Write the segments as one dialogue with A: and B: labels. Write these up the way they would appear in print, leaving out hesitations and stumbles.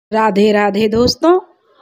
A: राधे राधे दोस्तों।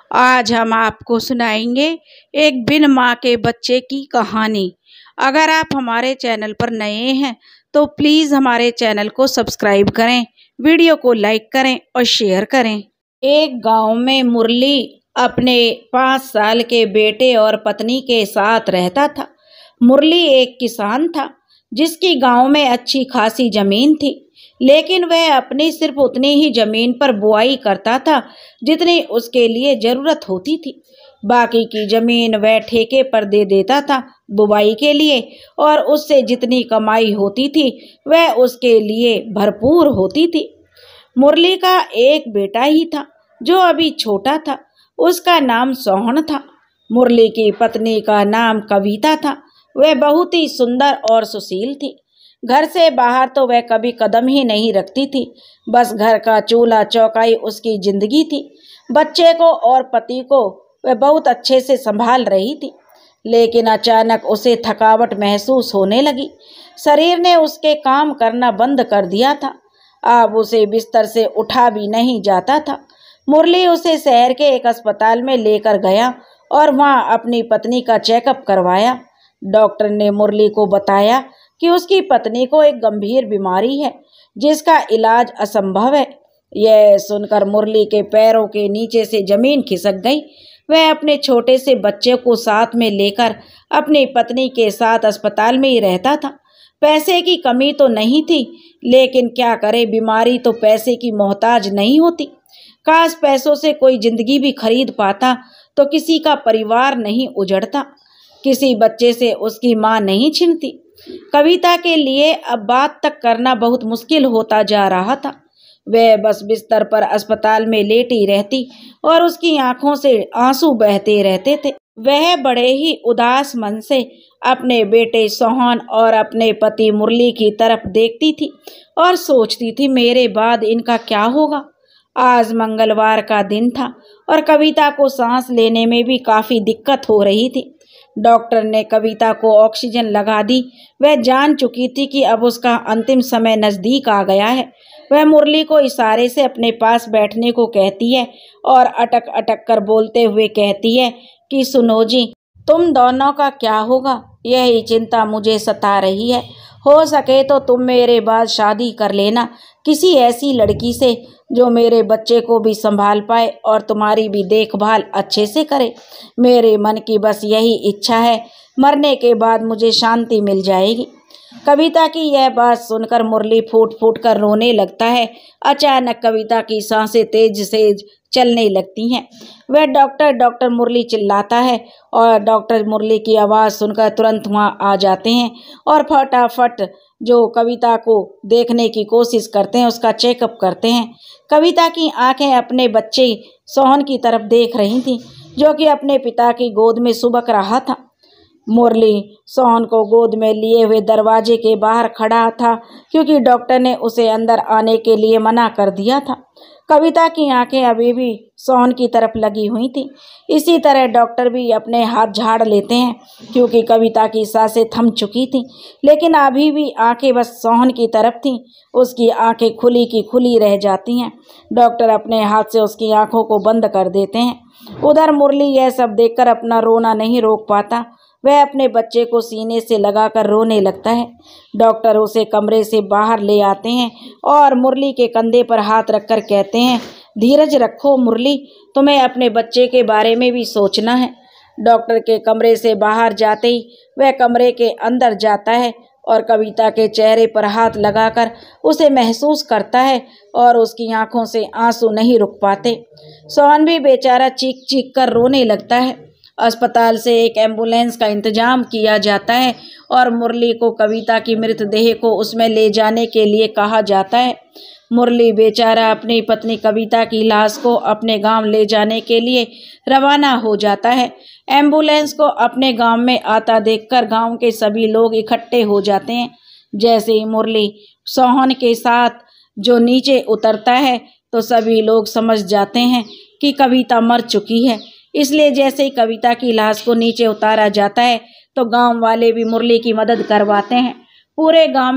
A: आज हम आपको सुनाएंगे एक बिन माँ के बच्चे की कहानी। अगर आप हमारे चैनल पर नए हैं तो प्लीज़ हमारे चैनल को सब्सक्राइब करें, वीडियो को लाइक करें और शेयर करें। एक गांव में मुरली अपने 5 साल के बेटे और पत्नी के साथ रहता था। मुरली एक किसान था जिसकी गांव में अच्छी खासी जमीन थी, लेकिन वह अपनी सिर्फ उतनी ही जमीन पर बुआई करता था जितनी उसके लिए जरूरत होती थी। बाकी की जमीन वह ठेके पर दे देता था बुवाई के लिए, और उससे जितनी कमाई होती थी वह उसके लिए भरपूर होती थी। मुरली का एक बेटा ही था जो अभी छोटा था। उसका नाम सोहन था। मुरली की पत्नी का नाम कविता था। वह बहुत ही सुंदर और सुशील थी। घर से बाहर तो वह कभी कदम ही नहीं रखती थी। बस घर का चूल्हा चौकाई उसकी जिंदगी थी। बच्चे को और पति को वह बहुत अच्छे से संभाल रही थी, लेकिन अचानक उसे थकावट महसूस होने लगी। शरीर ने उसके काम करना बंद कर दिया था। अब उसे बिस्तर से उठा भी नहीं जाता था। मुरली उसे शहर के एक अस्पताल में लेकर गया और वहां अपनी पत्नी का चेकअप करवाया। डॉक्टर ने मुरली को बताया कि उसकी पत्नी को एक गंभीर बीमारी है जिसका इलाज असंभव है। यह सुनकर मुरली के पैरों के नीचे से जमीन खिसक गई। वह अपने छोटे से बच्चे को साथ में लेकर अपनी पत्नी के साथ अस्पताल में ही रहता था। पैसे की कमी तो नहीं थी, लेकिन क्या करे, बीमारी तो पैसे की मोहताज नहीं होती। काश पैसों से कोई जिंदगी भी खरीद पाता तो किसी का परिवार नहीं उजड़ता, किसी बच्चे से उसकी माँ नहीं छिनती। कविता के लिए अब बात तक करना बहुत मुश्किल होता जा रहा था। वह बस बिस्तर पर अस्पताल में लेटी रहती और उसकी आंखों से आंसू बहते रहते थे। वह बड़े ही उदास मन से अपने बेटे सोहन और अपने पति मुरली की तरफ देखती थी और सोचती थी, मेरे बाद इनका क्या होगा। आज मंगलवार का दिन था और कविता को सांस लेने में भी काफ़ी दिक्कत हो रही थी। डॉक्टर ने कविता को ऑक्सीजन लगा दी। वह जान चुकी थी कि अब उसका अंतिम समय नज़दीक आ गया है। वह मुरली को इशारे से अपने पास बैठने को कहती है और अटक अटक कर बोलते हुए कहती है कि सुनो जी, तुम दोनों का क्या होगा, यही चिंता मुझे सता रही है। हो सके तो तुम मेरे बाद शादी कर लेना किसी ऐसी लड़की से जो मेरे बच्चे को भी संभाल पाए और तुम्हारी भी देखभाल अच्छे से करे। मेरे मन की बस यही इच्छा है, मरने के बाद मुझे शांति मिल जाएगी। कविता की यह बात सुनकर मुरली फूट फूट कर रोने लगता है। अचानक कविता की सांसें तेज से चलने लगती हैं। वह डॉक्टर डॉक्टर मुरली चिल्लाता है और डॉक्टर मुरली की आवाज़ सुनकर तुरंत वहाँ आ जाते हैं और फटाफट जो कविता को देखने की कोशिश करते हैं उसका चेकअप करते हैं। कविता की आंखें अपने बच्चे सोहन की तरफ देख रही थीं, जो कि अपने पिता की गोद में सुबक रहा था। मुरली सोहन को गोद में लिए हुए दरवाजे के बाहर खड़ा था, क्योंकि डॉक्टर ने उसे अंदर आने के लिए मना कर दिया था। कविता की आंखें अभी भी सोहन की तरफ लगी हुई थी। इसी तरह डॉक्टर भी अपने हाथ झाड़ लेते हैं, क्योंकि कविता की सांसें थम चुकी थीं, लेकिन अभी भी आंखें बस सोहन की तरफ थीं। उसकी आंखें खुली की खुली रह जाती हैं। डॉक्टर अपने हाथ से उसकी आंखों को बंद कर देते हैं। उधर मुरली यह सब देखकर अपना रोना नहीं रोक पाता। वह अपने बच्चे को सीने से लगाकर रोने लगता है। डॉक्टर उसे कमरे से बाहर ले आते हैं और मुरली के कंधे पर हाथ रखकर कहते हैं, धीरज रखो मुरली, तुम्हें अपने बच्चे के बारे में भी सोचना है। डॉक्टर के कमरे से बाहर जाते ही वह कमरे के अंदर जाता है और कविता के चेहरे पर हाथ लगाकर उसे महसूस करता है और उसकी आंखों से आंसू नहीं रुक पाते। सोहन भी बेचारा चीख चीख कर रोने लगता है। अस्पताल से एक एम्बुलेंस का इंतजाम किया जाता है और मुरली को कविता की मृतदेह को उसमें ले जाने के लिए कहा जाता है। मुरली बेचारा अपनी पत्नी कविता की लाश को अपने गांव ले जाने के लिए रवाना हो जाता है। एम्बुलेंस को अपने गांव में आता देखकर गांव के सभी लोग इकट्ठे हो जाते हैं। जैसे ही मुरली सोहन के साथ जो नीचे उतरता है तो सभी लोग समझ जाते हैं कि कविता मर चुकी है। इसलिए जैसे ही कविता की लाश को नीचे उतारा जाता है तो गांव वाले भी मुरली की मदद करवाते हैं। पूरे गांव में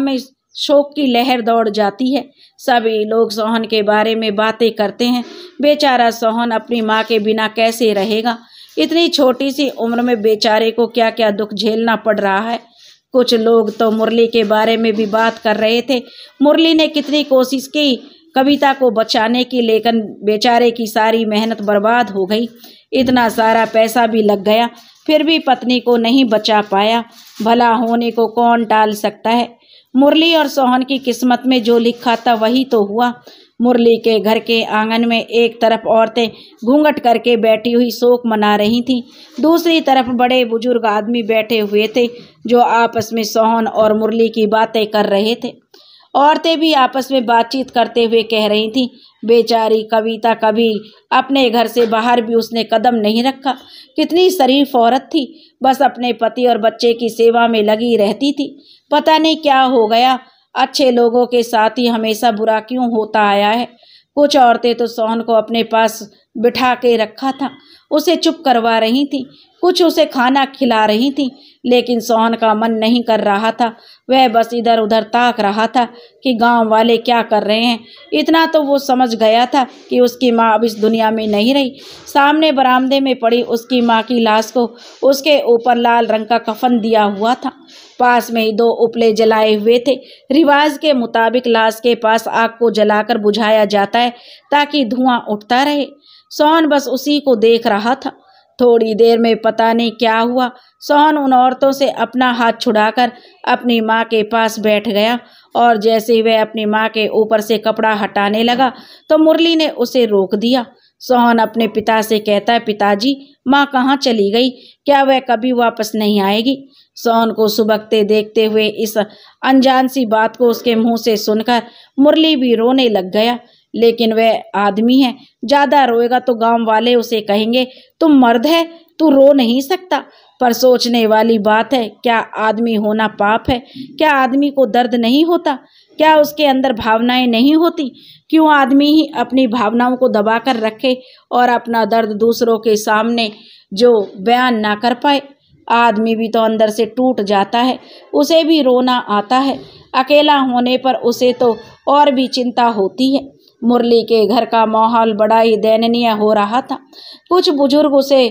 A: शोक की लहर दौड़ जाती है। सभी लोग सोहन के बारे में बातें करते हैं। बेचारा सोहन अपनी माँ के बिना कैसे रहेगा। इतनी छोटी सी उम्र में बेचारे को क्या क्या दुख झेलना पड़ रहा है। कुछ लोग तो मुरली के बारे में भी बात कर रहे थे। मुरली ने कितनी कोशिश की कविता को बचाने की, लेकिन बेचारे की सारी मेहनत बर्बाद हो गई। इतना सारा पैसा भी लग गया, फिर भी पत्नी को नहीं बचा पाया। भला होने को कौन टाल सकता है। मुरली और सोहन की किस्मत में जो लिखा था वही तो हुआ। मुरली के घर के आंगन में एक तरफ औरतें घूंघट करके बैठी हुई शोक मना रही थीं, दूसरी तरफ बड़े बुजुर्ग आदमी बैठे हुए थे जो आपस में सोहन और मुरली की बातें कर रहे थे। औरतें भी आपस में बातचीत करते हुए कह रही थीं, बेचारी कविता कभी अपने घर से बाहर भी उसने कदम नहीं रखा। कितनी शरीफ औरत थी, बस अपने पति और बच्चे की सेवा में लगी रहती थी। पता नहीं क्या हो गया, अच्छे लोगों के साथ ही हमेशा बुरा क्यों होता आया है। कुछ औरतें तो सोहन को अपने पास बिठा के रखा था, उसे चुप करवा रही थीं, कुछ उसे खाना खिला रही थीं, लेकिन सोहन का मन नहीं कर रहा था। वह बस इधर उधर ताक रहा था कि गांव वाले क्या कर रहे हैं। इतना तो वो समझ गया था कि उसकी माँ अब इस दुनिया में नहीं रही। सामने बरामदे में पड़ी उसकी माँ की लाश को उसके ऊपर लाल रंग का कफन दिया हुआ था। पास में ही 2 उपले जलाए हुए थे। रिवाज के मुताबिक लाश के पास आग को जलाकर बुझाया जाता है ताकि धुआं उठता रहे। सोहन बस उसी को देख रहा था। थोड़ी देर में पता नहीं क्या हुआ, सोहन उन औरतों से अपना हाथ छुड़ाकर अपनी माँ के पास बैठ गया और जैसे ही वह अपनी माँ के ऊपर से कपड़ा हटाने लगा तो मुरली ने उसे रोक दिया। सोहन अपने पिता से कहता है, पिताजी माँ कहाँ चली गई, क्या वह कभी वापस नहीं आएगी। सोहन को सुबकते देखते हुए इस अनजान सी बात को उसके मुंह से सुनकर मुरली भी रोने लग गया। लेकिन वह आदमी है, ज्यादा रोएगा तो गांव वाले उसे कहेंगे तुम मर्द है, तू रो नहीं सकता। पर सोचने वाली बात है, क्या आदमी होना पाप है? क्या आदमी को दर्द नहीं होता? क्या उसके अंदर भावनाएं नहीं होती? क्यों आदमी ही अपनी भावनाओं को दबाकर रखे और अपना दर्द दूसरों के सामने जो बयान ना कर पाए? आदमी भी तो अंदर से टूट जाता है, उसे भी रोना आता है। अकेला होने पर उसे तो और भी चिंता होती है। मुरली के घर का माहौल बड़ा ही दयनीय हो रहा था। कुछ बुजुर्ग उसे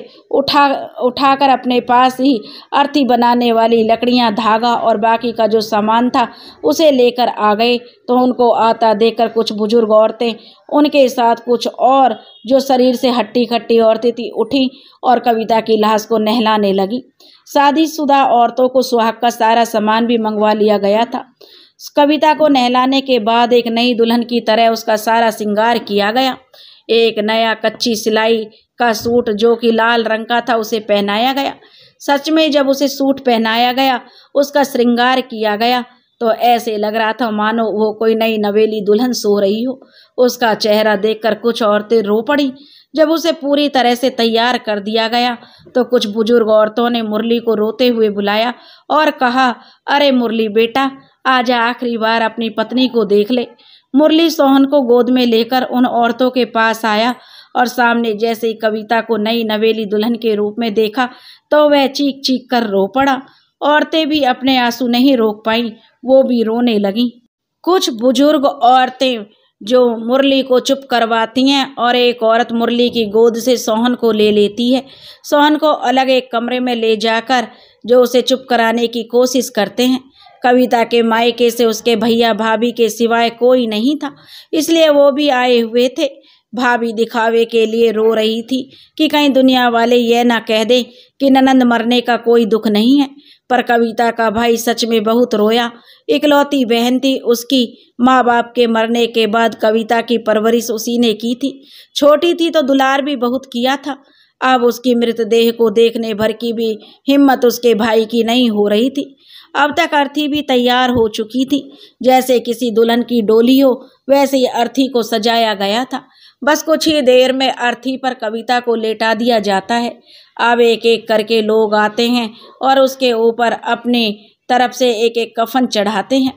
A: उठाकर अपने पास ही अर्थी बनाने वाली लकड़ियां, धागा और बाकी का जो सामान था उसे लेकर आ गए। तो उनको आता देखकर कुछ बुजुर्ग औरतें, उनके साथ कुछ और जो शरीर से हट्टी खट्टी औरतें थी, उठी और कविता की लाश को नहलाने लगी। शादीशुदा औरतों को सुहाग का सारा सामान भी मंगवा लिया गया था। कविता को नहलाने के बाद एक नई दुल्हन की तरह उसका सारा श्रृंगार किया गया। एक नया कच्ची सिलाई का सूट जो कि लाल रंग का था उसे पहनाया गया। सच में जब उसे सूट पहनाया गया, उसका श्रृंगार किया गया, तो ऐसे लग रहा था मानो वो कोई नई नवेली दुल्हन सो रही हो। उसका चेहरा देखकर कुछ औरतें रो पड़ी। जब उसे पूरी तरह से तैयार कर दिया गया तो कुछ बुजुर्ग औरतों ने मुरली को रोते हुए बुलाया और कहा, अरे मुरली बेटा, आजा, आखिरी बार अपनी पत्नी को देख ले। मुरली सोहन को गोद में लेकर उन औरतों के पास आया और सामने जैसे ही कविता को नई नवेली दुल्हन के रूप में देखा तो वह चीख चीख कर रो पड़ा। औरतें भी अपने आंसू नहीं रोक पाईं, वो भी रोने लगीं। कुछ बुजुर्ग औरतें जो मुरली को चुप करवाती हैं और एक औरत मुरली की गोद से सोहन को ले लेती है। सोहन को अलग एक कमरे में ले जाकर जो उसे चुप कराने की कोशिश करते हैं। कविता के मायके से उसके भैया भाभी के सिवाय कोई नहीं था, इसलिए वो भी आए हुए थे। भाभी दिखावे के लिए रो रही थी कि कहीं दुनिया वाले यह ना कह दें कि ननंद मरने का कोई दुख नहीं है। पर कविता का भाई सच में बहुत रोया। इकलौती बहन थी, उसकी माँ बाप के मरने के बाद कविता की परवरिश उसी ने की थी। छोटी थी तो दुलार भी बहुत किया था। अब उसकी मृतदेह को देखने भर की भी हिम्मत उसके भाई की नहीं हो रही थी। अब तक अर्थी भी तैयार हो चुकी थी। जैसे किसी दुल्हन की डोली हो वैसे ही अर्थी को सजाया गया था। बस कुछ ही देर में अर्थी पर कविता को लेटा दिया जाता है। अब एक एक करके लोग आते हैं और उसके ऊपर अपनी तरफ से एक एक कफन चढ़ाते हैं।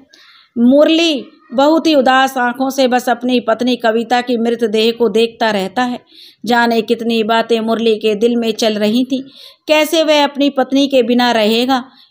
A: मुरली बहुत ही उदास आंखों से बस अपनी पत्नी कविता की मृतदेह को देखता रहता है। जाने कितनी बातें मुरली के दिल में चल रही थी। कैसे वह अपनी पत्नी के बिना रहेगा,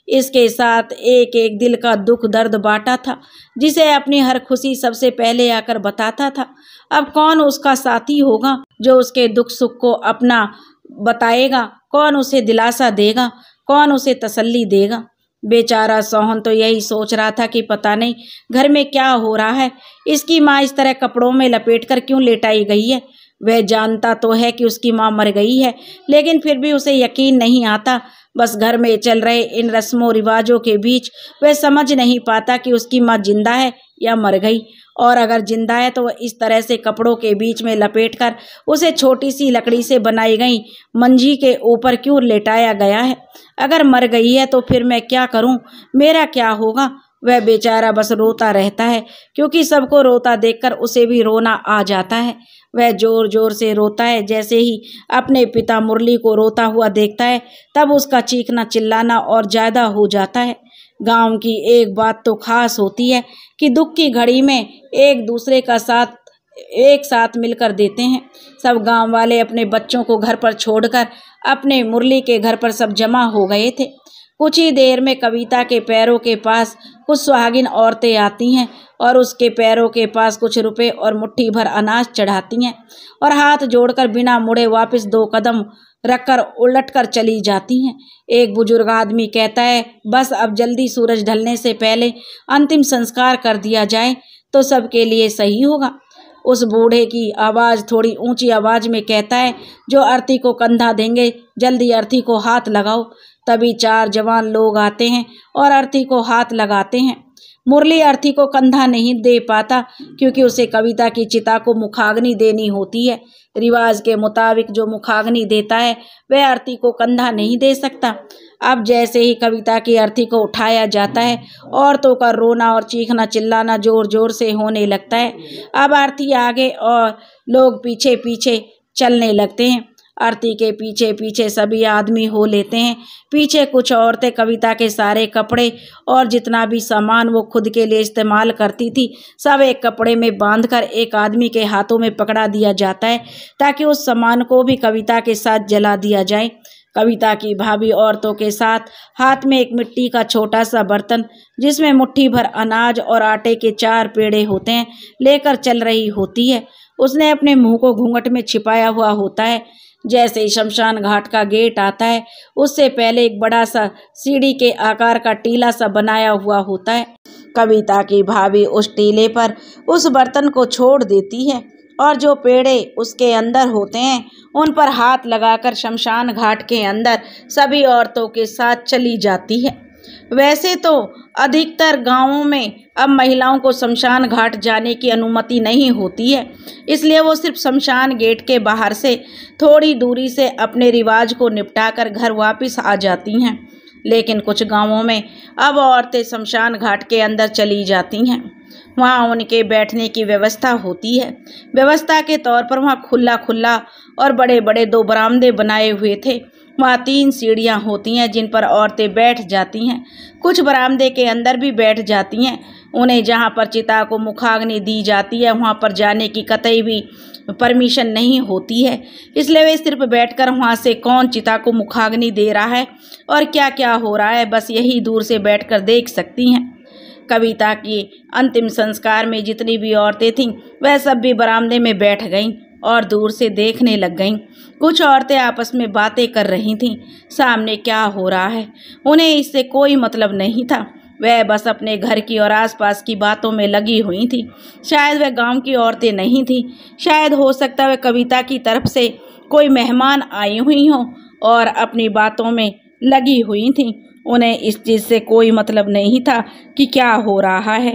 A: इसके साथ एक एक दिल का दुख दर्द बांटा था, जिसे अपनी हर खुशी सबसे पहले आकर बताता था। अब कौन उसका साथी होगा जो उसके दुख सुख को अपना बताएगा? कौन उसे दिलासा देगा? कौन उसे तसल्ली देगा? बेचारा सोहन तो यही सोच रहा था कि पता नहीं घर में क्या हो रहा है, इसकी माँ इस तरह कपड़ों में लपेटकर क्यों लेटाई गई है। वह जानता तो है कि उसकी माँ मर गई है, लेकिन फिर भी उसे यकीन नहीं आता। बस घर में चल रहे इन रस्मों रिवाजों के बीच वह समझ नहीं पाता कि उसकी माँ जिंदा है या मर गई, और अगर जिंदा है तो वह इस तरह से कपड़ों के बीच में लपेटकर उसे छोटी सी लकड़ी से बनाई गई मंजी के ऊपर क्यों लेटाया गया है। अगर मर गई है तो फिर मैं क्या करूं? मेरा क्या होगा? वह बेचारा बस रोता रहता है, क्योंकि सबको रोता देखकर उसे भी रोना आ जाता है। वह जोर जोर से रोता है। जैसे ही अपने पिता मुरली को रोता हुआ देखता है, तब उसका चीखना चिल्लाना और ज़्यादा हो जाता है। गांव की एक बात तो खास होती है कि दुख की घड़ी में एक दूसरे का साथ एक साथ मिलकर देते हैं। सब गांव वाले अपने बच्चों को घर पर छोड़कर अपने मुरली के घर पर सब जमा हो गए थे। कुछ ही देर में कविता के पैरों के पास कुछ सुहागिन औरतें आती हैं और उसके पैरों के पास कुछ रुपए और मुट्ठी भर अनाज चढ़ाती हैं और हाथ जोड़कर बिना मुड़े वापस 2 कदम रखकर उलटकर चली जाती हैं। एक बुजुर्ग आदमी कहता है, बस अब जल्दी सूरज ढलने से पहले अंतिम संस्कार कर दिया जाए तो सबके लिए सही होगा। उस बूढ़े की आवाज़ थोड़ी ऊंची आवाज़ में कहता है, जो अर्थी को कंधा देंगे जल्दी अर्थी को हाथ लगाओ। तभी 4 जवान लोग आते हैं और अर्थी को हाथ लगाते हैं। मुरली अर्थी को कंधा नहीं दे पाता, क्योंकि उसे कविता की चिता को मुखाग्नि देनी होती है। रिवाज के मुताबिक जो मुखाग्नि देता है वह अर्थी को कंधा नहीं दे सकता। अब जैसे ही कविता की अर्थी को उठाया जाता है, औरतों का रोना और चीखना चिल्लाना जोर जोर से होने लगता है। अब अर्थी आगे और लोग पीछे पीछे चलने लगते हैं। अर्थी के पीछे पीछे सभी आदमी हो लेते हैं। पीछे कुछ औरतें कविता के सारे कपड़े और जितना भी सामान वो खुद के लिए इस्तेमाल करती थी सब एक कपड़े में बांधकर एक आदमी के हाथों में पकड़ा दिया जाता है, ताकि उस सामान को भी कविता के साथ जला दिया जाए। कविता की भाभी औरतों के साथ हाथ में एक मिट्टी का छोटा सा बर्तन, जिसमें मुट्ठी भर अनाज और आटे के 4 पेड़े होते हैं, लेकर चल रही होती है। उसने अपने मुंह को घूंघट में छिपाया हुआ होता है। जैसे ही शमशान घाट का गेट आता है, उससे पहले एक बड़ा सा सीढ़ी के आकार का टीला सा बनाया हुआ होता है। कविता की भाभी उस टीले पर उस बर्तन को छोड़ देती है और जो पेड़े उसके अंदर होते हैं उन पर हाथ लगाकर शमशान घाट के अंदर सभी औरतों के साथ चली जाती है। वैसे तो अधिकतर गांवों में अब महिलाओं को शमशान घाट जाने की अनुमति नहीं होती है, इसलिए वो सिर्फ शमशान गेट के बाहर से थोड़ी दूरी से अपने रिवाज को निपटाकर घर वापस आ जाती हैं। लेकिन कुछ गांवों में अब औरतें शमशान घाट के अंदर चली जाती हैं। वहाँ उनके बैठने की व्यवस्था होती है। व्यवस्था के तौर पर वहाँ खुला खुला और बड़े बड़े 2 बरामदे बनाए हुए थे। वहाँ 3 सीढ़ियाँ होती हैं जिन पर औरतें बैठ जाती हैं। कुछ बरामदे के अंदर भी बैठ जाती हैं। उन्हें जहाँ पर चिता को मुखाग्नि दी जाती है वहाँ पर जाने की कतई भी परमिशन नहीं होती है, इसलिए वे सिर्फ बैठकर वहाँ से कौन चिता को मुखाग्नि दे रहा है और क्या क्या हो रहा है बस यही दूर से बैठकर देख सकती हैं। कविता की अंतिम संस्कार में जितनी भी औरतें थीं वह सब भी बरामदे में बैठ गईं और दूर से देखने लग गईं। कुछ औरतें आपस में बातें कर रही थीं। सामने क्या हो रहा है उन्हें इससे कोई मतलब नहीं था। वह बस अपने घर की और आसपास की बातों में लगी हुई थी। शायद वह गांव की औरतें नहीं थीं। शायद हो सकता वह कविता की तरफ से कोई मेहमान आई हुई हों और अपनी बातों में लगी हुई थीं। उन्हें इस चीज़ से कोई मतलब नहीं था कि क्या हो रहा है।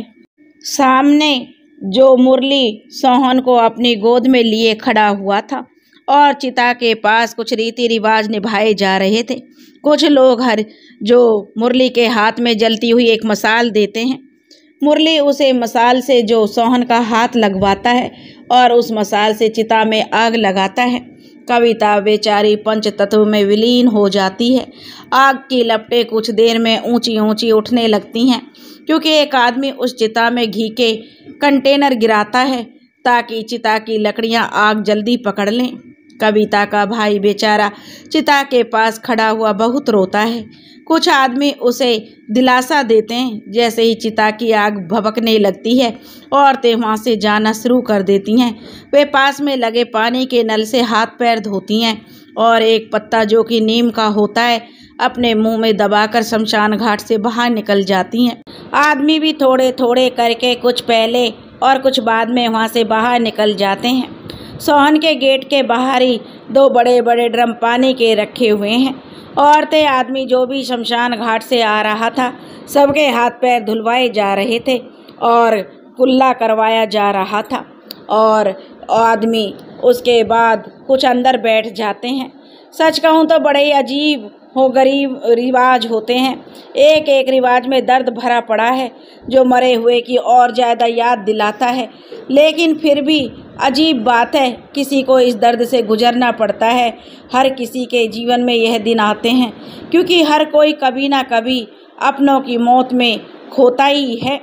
A: सामने जो मुरली सोहन को अपनी गोद में लिए खड़ा हुआ था और चिता के पास कुछ रीति रिवाज निभाए जा रहे थे। कुछ लोग जो मुरली के हाथ में जलती हुई एक मसाल देते हैं। मुरली उसे मसाल से जो सोहन का हाथ लगवाता है और उस मसाल से चिता में आग लगाता है। कविता बेचारी पंच तत्व में विलीन हो जाती है। आग की लपटें कुछ देर में ऊंची ऊंची उठने लगती हैं, क्योंकि एक आदमी उस चिता में घी के कंटेनर गिराता है ताकि चिता की लकड़ियां आग जल्दी पकड़ लें। कविता का भाई बेचारा चिता के पास खड़ा हुआ बहुत रोता है। कुछ आदमी उसे दिलासा देते हैं। जैसे ही चिता की आग भभकने लगती है, औरतें वहाँ से जाना शुरू कर देती हैं। वे पास में लगे पानी के नल से हाथ पैर धोती हैं और एक पत्ता जो कि नीम का होता है अपने मुंह में दबाकर शमशान घाट से बाहर निकल जाती हैं। आदमी भी थोड़े थोड़े करके कुछ पहले और कुछ बाद में वहाँ से बाहर निकल जाते हैं। सोहन के गेट के बाहर ही 2 बड़े बड़े ड्रम पानी के रखे हुए हैं। औरतें आदमी जो भी शमशान घाट से आ रहा था सबके हाथ पैर धुलवाए जा रहे थे और कुल्ला करवाया जा रहा था। और आदमी उसके बाद कुछ अंदर बैठ जाते हैं। सच कहूँ तो बड़े ही अजीब हो गरीब रिवाज होते हैं। एक एक रिवाज में दर्द भरा पड़ा है जो मरे हुए की और ज़्यादा याद दिलाता है। लेकिन फिर भी अजीब बात है, किसी को इस दर्द से गुजरना पड़ता है। हर किसी के जीवन में यह दिन आते हैं क्योंकि हर कोई कभी ना कभी अपनों की मौत में खोता ही है।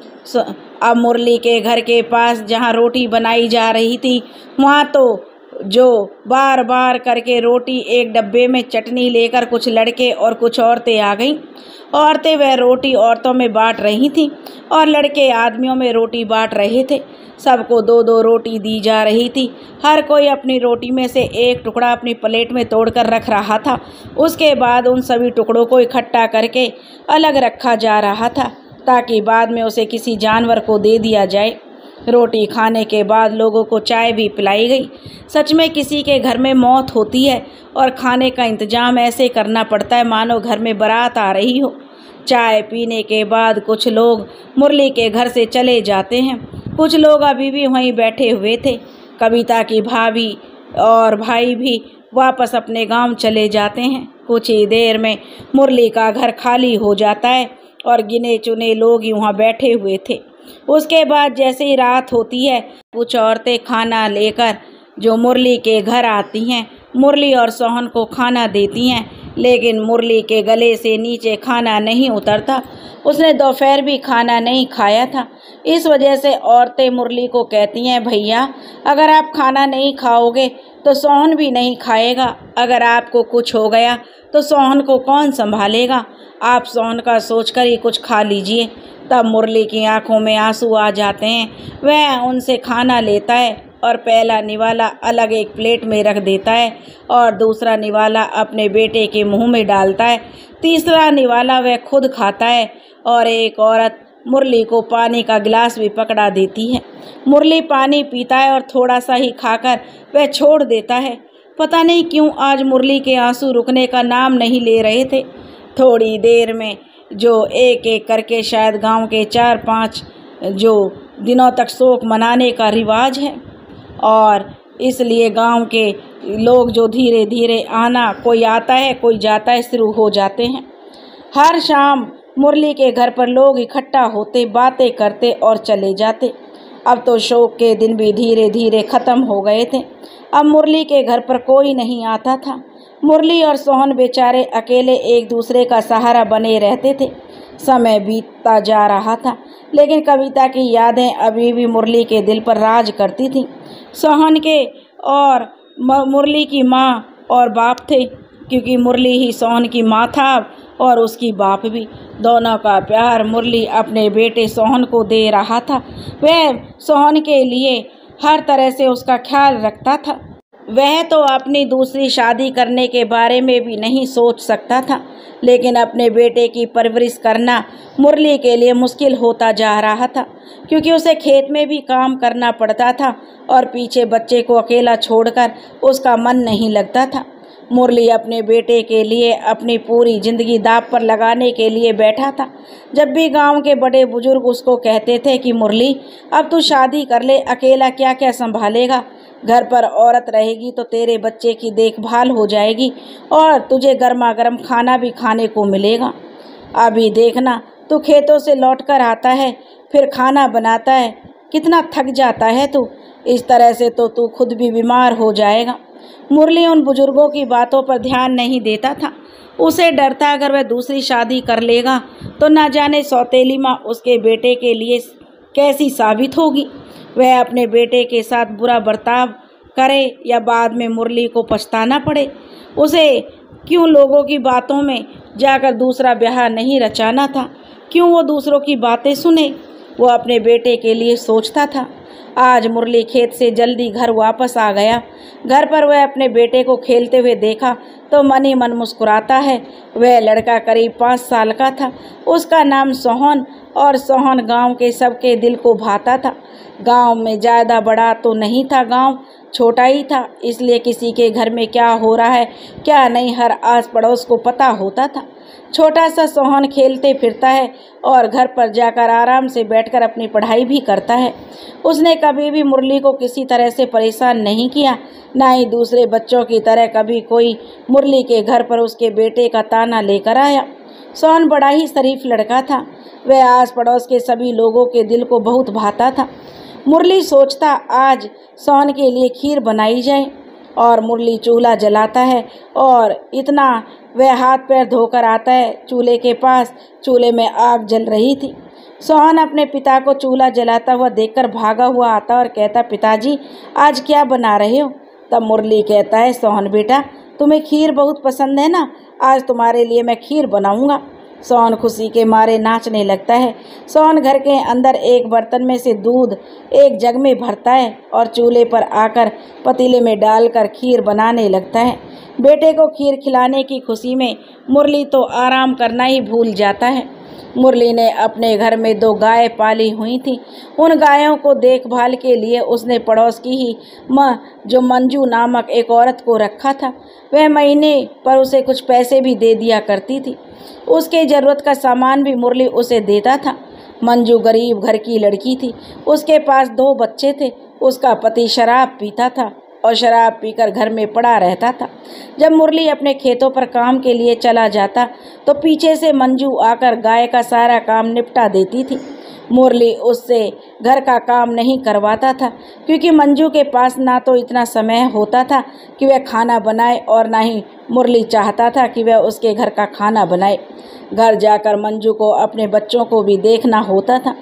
A: अब मुरली के घर के पास जहाँ रोटी बनाई जा रही थी वहाँ तो जो बार बार करके रोटी एक डब्बे में चटनी लेकर कुछ लड़के और कुछ औरतें आ गईं। औरतें वह रोटी औरतों में बांट रही थीं और लड़के आदमियों में रोटी बांट रहे थे। सबको 2-2 रोटी दी जा रही थी। हर कोई अपनी रोटी में से एक टुकड़ा अपनी प्लेट में तोड़कर रख रहा था। उसके बाद उन सभी टुकड़ों को इकट्ठा करके अलग रखा जा रहा था ताकि बाद में उसे किसी जानवर को दे दिया जाए। रोटी खाने के बाद लोगों को चाय भी पिलाई गई। सच में किसी के घर में मौत होती है और खाने का इंतजाम ऐसे करना पड़ता है मानो घर में बारात आ रही हो। चाय पीने के बाद कुछ लोग मुरली के घर से चले जाते हैं। कुछ लोग अभी भी वहीं बैठे हुए थे। कविता की भाभी और भाई भी वापस अपने गांव चले जाते हैं। कुछ ही देर में मुरली का घर खाली हो जाता है और गिने चुने लोग ही वहाँ बैठे हुए थे। उसके बाद जैसे ही रात होती है कुछ औरतें खाना लेकर जो मुरली के घर आती हैं, मुरली और सोहन को खाना देती हैं। लेकिन मुरली के गले से नीचे खाना नहीं उतरता। उसने दोपहर भी खाना नहीं खाया था। इस वजह से औरतें मुरली को कहती हैं, भैया अगर आप खाना नहीं खाओगे तो सोहन भी नहीं खाएगा। अगर आपको कुछ हो गया तो सोहन को कौन संभालेगा। आप सोहन का सोचकर ही कुछ खा लीजिए। तब मुरली की आंखों में आंसू आ जाते हैं। वह उनसे खाना लेता है और पहला निवाला अलग एक प्लेट में रख देता है और दूसरा निवाला अपने बेटे के मुंह में डालता है। तीसरा निवाला वह खुद खाता है और एक औरत मुरली को पानी का गिलास भी पकड़ा देती है। मुरली पानी पीता है और थोड़ा सा ही खाकर वह छोड़ देता है। पता नहीं क्यों आज मुरली के आंसू रुकने का नाम नहीं ले रहे थे। थोड़ी देर में जो एक एक करके शायद गांव के 4-5 जो दिनों तक शोक मनाने का रिवाज है और इसलिए गांव के लोग जो धीरे धीरे आना, कोई आता है कोई जाता है, शुरू हो जाते हैं। हर शाम मुरली के घर पर लोग इकट्ठा होते, बातें करते और चले जाते। अब तो शोक के दिन भी धीरे धीरे ख़त्म हो गए थे। अब मुरली के घर पर कोई नहीं आता था। मुरली और सोहन बेचारे अकेले एक दूसरे का सहारा बने रहते थे। समय बीतता जा रहा था लेकिन कविता की यादें अभी भी मुरली के दिल पर राज करती थीं। सोहन के और मुरली की माँ और बाप थे, क्योंकि मुरली ही सोहन की माँ था और उसकी बाप भी। दोनों का प्यार मुरली अपने बेटे सोहन को दे रहा था। वह सोहन के लिए हर तरह से उसका ख्याल रखता था। वह तो अपनी दूसरी शादी करने के बारे में भी नहीं सोच सकता था, लेकिन अपने बेटे की परवरिश करना मुरली के लिए मुश्किल होता जा रहा था, क्योंकि उसे खेत में भी काम करना पड़ता था और पीछे बच्चे को अकेला छोड़कर उसका मन नहीं लगता था। मुरली अपने बेटे के लिए अपनी पूरी ज़िंदगी दांव पर लगाने के लिए बैठा था। जब भी गांव के बड़े बुजुर्ग उसको कहते थे कि मुरली अब तू शादी कर ले, अकेला क्या क्या संभालेगा, घर पर औरत रहेगी तो तेरे बच्चे की देखभाल हो जाएगी और तुझे गर्मा गर्म खाना भी खाने को मिलेगा। अभी देखना तू खेतों से लौट कर आता है, फिर खाना बनाता है, कितना थक जाता है तू। इस तरह से तो तू खुद भी बीमार हो जाएगा। मुरली उन बुजुर्गों की बातों पर ध्यान नहीं देता था। उसे डर था अगर वह दूसरी शादी कर लेगा तो न जाने सौतेली माँ उसके बेटे के लिए कैसी साबित होगी। वह अपने बेटे के साथ बुरा बर्ताव करे या बाद में मुरली को पछताना पड़े। उसे क्यों लोगों की बातों में जाकर दूसरा ब्याह नहीं रचाना था। क्यों वो दूसरों की बातें सुने? वो अपने बेटे के लिए सोचता था। आज मुरली खेत से जल्दी घर वापस आ गया। घर पर वह अपने बेटे को खेलते हुए देखा तो मन ही मन मुस्कुराता है। वह लड़का करीब 5 साल का था। उसका नाम सोहन, और सोहन गांव के सबके दिल को भाता था। गांव में ज़्यादा बड़ा तो नहीं था, गांव छोटा ही था, इसलिए किसी के घर में क्या हो रहा है क्या नहीं हर आस पड़ोस को पता होता था। छोटा सा सोहन खेलते फिरता है और घर पर जाकर आराम से बैठकर अपनी पढ़ाई भी करता है। उसने कभी भी मुरली को किसी तरह से परेशान नहीं किया, ना ही दूसरे बच्चों की तरह कभी कोई मुरली के घर पर उसके बेटे का ताना लेकर आया। सोहन बड़ा ही शरीफ लड़का था। वह आस पड़ोस के सभी लोगों के दिल को बहुत भाता था। मुरली सोचता आज सोहन के लिए खीर बनाई जाए, और मुरली चूल्हा जलाता है और इतना वह हाथ पैर धोकर आता है चूल्हे के पास। चूल्हे में आग जल रही थी। सोहन अपने पिता को चूल्हा जलाता हुआ देखकर भागा हुआ आता और कहता, पिताजी आज क्या बना रहे हो? तब मुरली कहता है, सोहन बेटा तुम्हें खीर बहुत पसंद है ना, आज तुम्हारे लिए मैं खीर बनाऊंगा। सोहन खुशी के मारे नाचने लगता है। सोहन घर के अंदर एक बर्तन में से दूध एक जग में भरता है और चूल्हे पर आकर पतीले में डालकर खीर बनाने लगता है। बेटे को खीर खिलाने की खुशी में मुरली तो आराम करना ही भूल जाता है। मुरली ने अपने घर में 2 गाय पाली हुई थी। उन गायों को देखभाल के लिए उसने पड़ोस की ही जो मंजू नामक एक औरत को रखा था। वह महीने पर उसे कुछ पैसे भी दे दिया करती थी। उसके ज़रूरत का सामान भी मुरली उसे देता था। मंजू गरीब घर की लड़की थी। उसके पास 2 बच्चे थे। उसका पति शराब पीता था और शराब पीकर घर में पड़ा रहता था। जब मुरली अपने खेतों पर काम के लिए चला जाता तो पीछे से मंजू आकर गाय का सारा काम निपटा देती थी। मुरली उससे घर का काम नहीं करवाता था, क्योंकि मंजू के पास ना तो इतना समय होता था कि वह खाना बनाए, और ना ही मुरली चाहता था कि वह उसके घर का खाना बनाए। घर जाकर मंजू को अपने बच्चों को भी देखना होता था।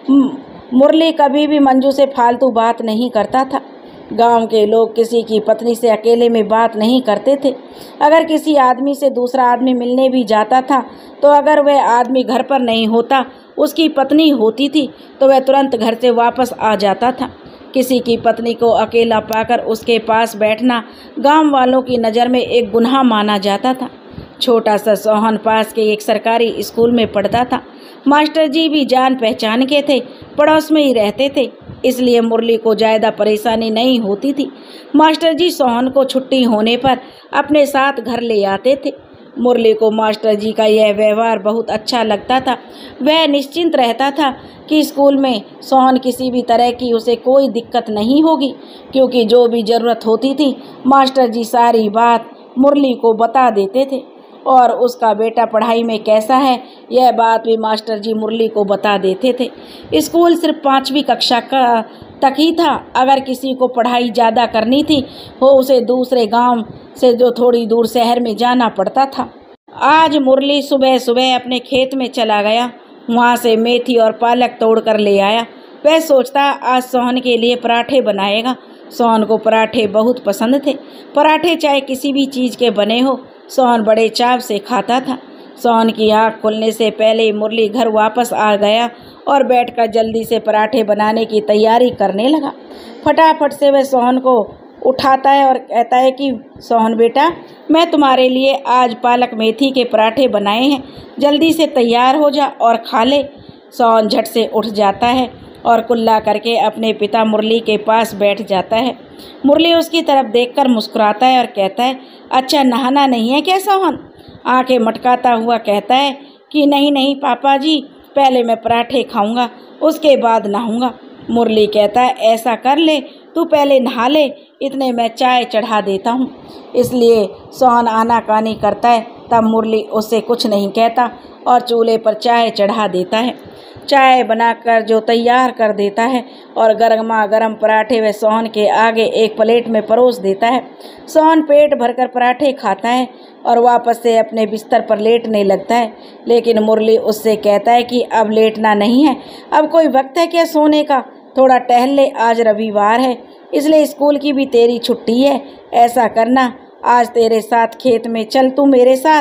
A: मुरली कभी भी मंजू से फालतू बात नहीं करता था। गांव के लोग किसी की पत्नी से अकेले में बात नहीं करते थे। अगर किसी आदमी से दूसरा आदमी मिलने भी जाता था तो अगर वह आदमी घर पर नहीं होता, उसकी पत्नी होती थी, तो वह तुरंत घर से वापस आ जाता था। किसी की पत्नी को अकेला पाकर उसके पास बैठना गांव वालों की नज़र में एक गुनाह माना जाता था। छोटा सा सोहन पास के एक सरकारी स्कूल में पढ़ता था। मास्टर जी भी जान पहचान के थे, पड़ोस में ही रहते थे, इसलिए मुरली को ज़्यादा परेशानी नहीं होती थी। मास्टर जी सोहन को छुट्टी होने पर अपने साथ घर ले आते थे। मुरली को मास्टर जी का यह व्यवहार बहुत अच्छा लगता था। वह निश्चिंत रहता था कि स्कूल में सोहन किसी भी तरह की उसे कोई दिक्कत नहीं होगी, क्योंकि जो भी ज़रूरत होती थी मास्टर जी सारी बात मुरली को बता देते थे। और उसका बेटा पढ़ाई में कैसा है यह बात भी मास्टर जी मुरली को बता देते थे। स्कूल सिर्फ 5वीं कक्षा तक ही था। अगर किसी को पढ़ाई ज़्यादा करनी थी वो उसे दूसरे गांव से जो थोड़ी दूर शहर में जाना पड़ता था। आज मुरली सुबह सुबह अपने खेत में चला गया। वहाँ से मेथी और पालक तोड़ कर ले आया। वह सोचता आज सोहन के लिए पराठे बनाएगा। सोहन को पराठे बहुत पसंद थे। पराठे चाहे किसी भी चीज़ के बने हो, सोहन बड़े चाव से खाता था। सोहन की आँख खुलने से पहले मुरली घर वापस आ गया और बैठकर जल्दी से पराठे बनाने की तैयारी करने लगा। फटाफट से वह सोहन को उठाता है और कहता है कि सोहन बेटा, मैं तुम्हारे लिए आज पालक मेथी के पराठे बनाए हैं, जल्दी से तैयार हो जा और खा ले। सोहन झट से उठ जाता है और कुल्ला करके अपने पिता मुरली के पास बैठ जाता है। मुरली उसकी तरफ देखकर मुस्कुराता है और कहता है, अच्छा नहाना नहीं है क्या सोहन? आंखें मटकाता हुआ कहता है कि नहीं नहीं पापा जी, पहले मैं पराठे खाऊंगा उसके बाद नहाऊंगा। मुरली कहता है, ऐसा कर ले, तू पहले नहा ले, इतने मैं चाय चढ़ा देता हूँ। इसलिए सोहन आनाकानी करता है। तब मुरली उससे कुछ नहीं कहता और चूल्हे पर चाय चढ़ा देता है। चाय बनाकर जो तैयार कर देता है और गर्मा गर्म पराठे वह सोहन के आगे एक प्लेट में परोस देता है। सोहन पेट भरकर पराठे खाता है और वापस से अपने बिस्तर पर लेटने लगता है। लेकिन मुरली उससे कहता है कि अब लेटना नहीं है, अब कोई वक्त है क्या सोने का, थोड़ा टहल ले, आज रविवार है, इसलिए स्कूल की भी तेरी छुट्टी है। ऐसा करना, आज तेरे साथ खेत में चल, तू मेरे साथ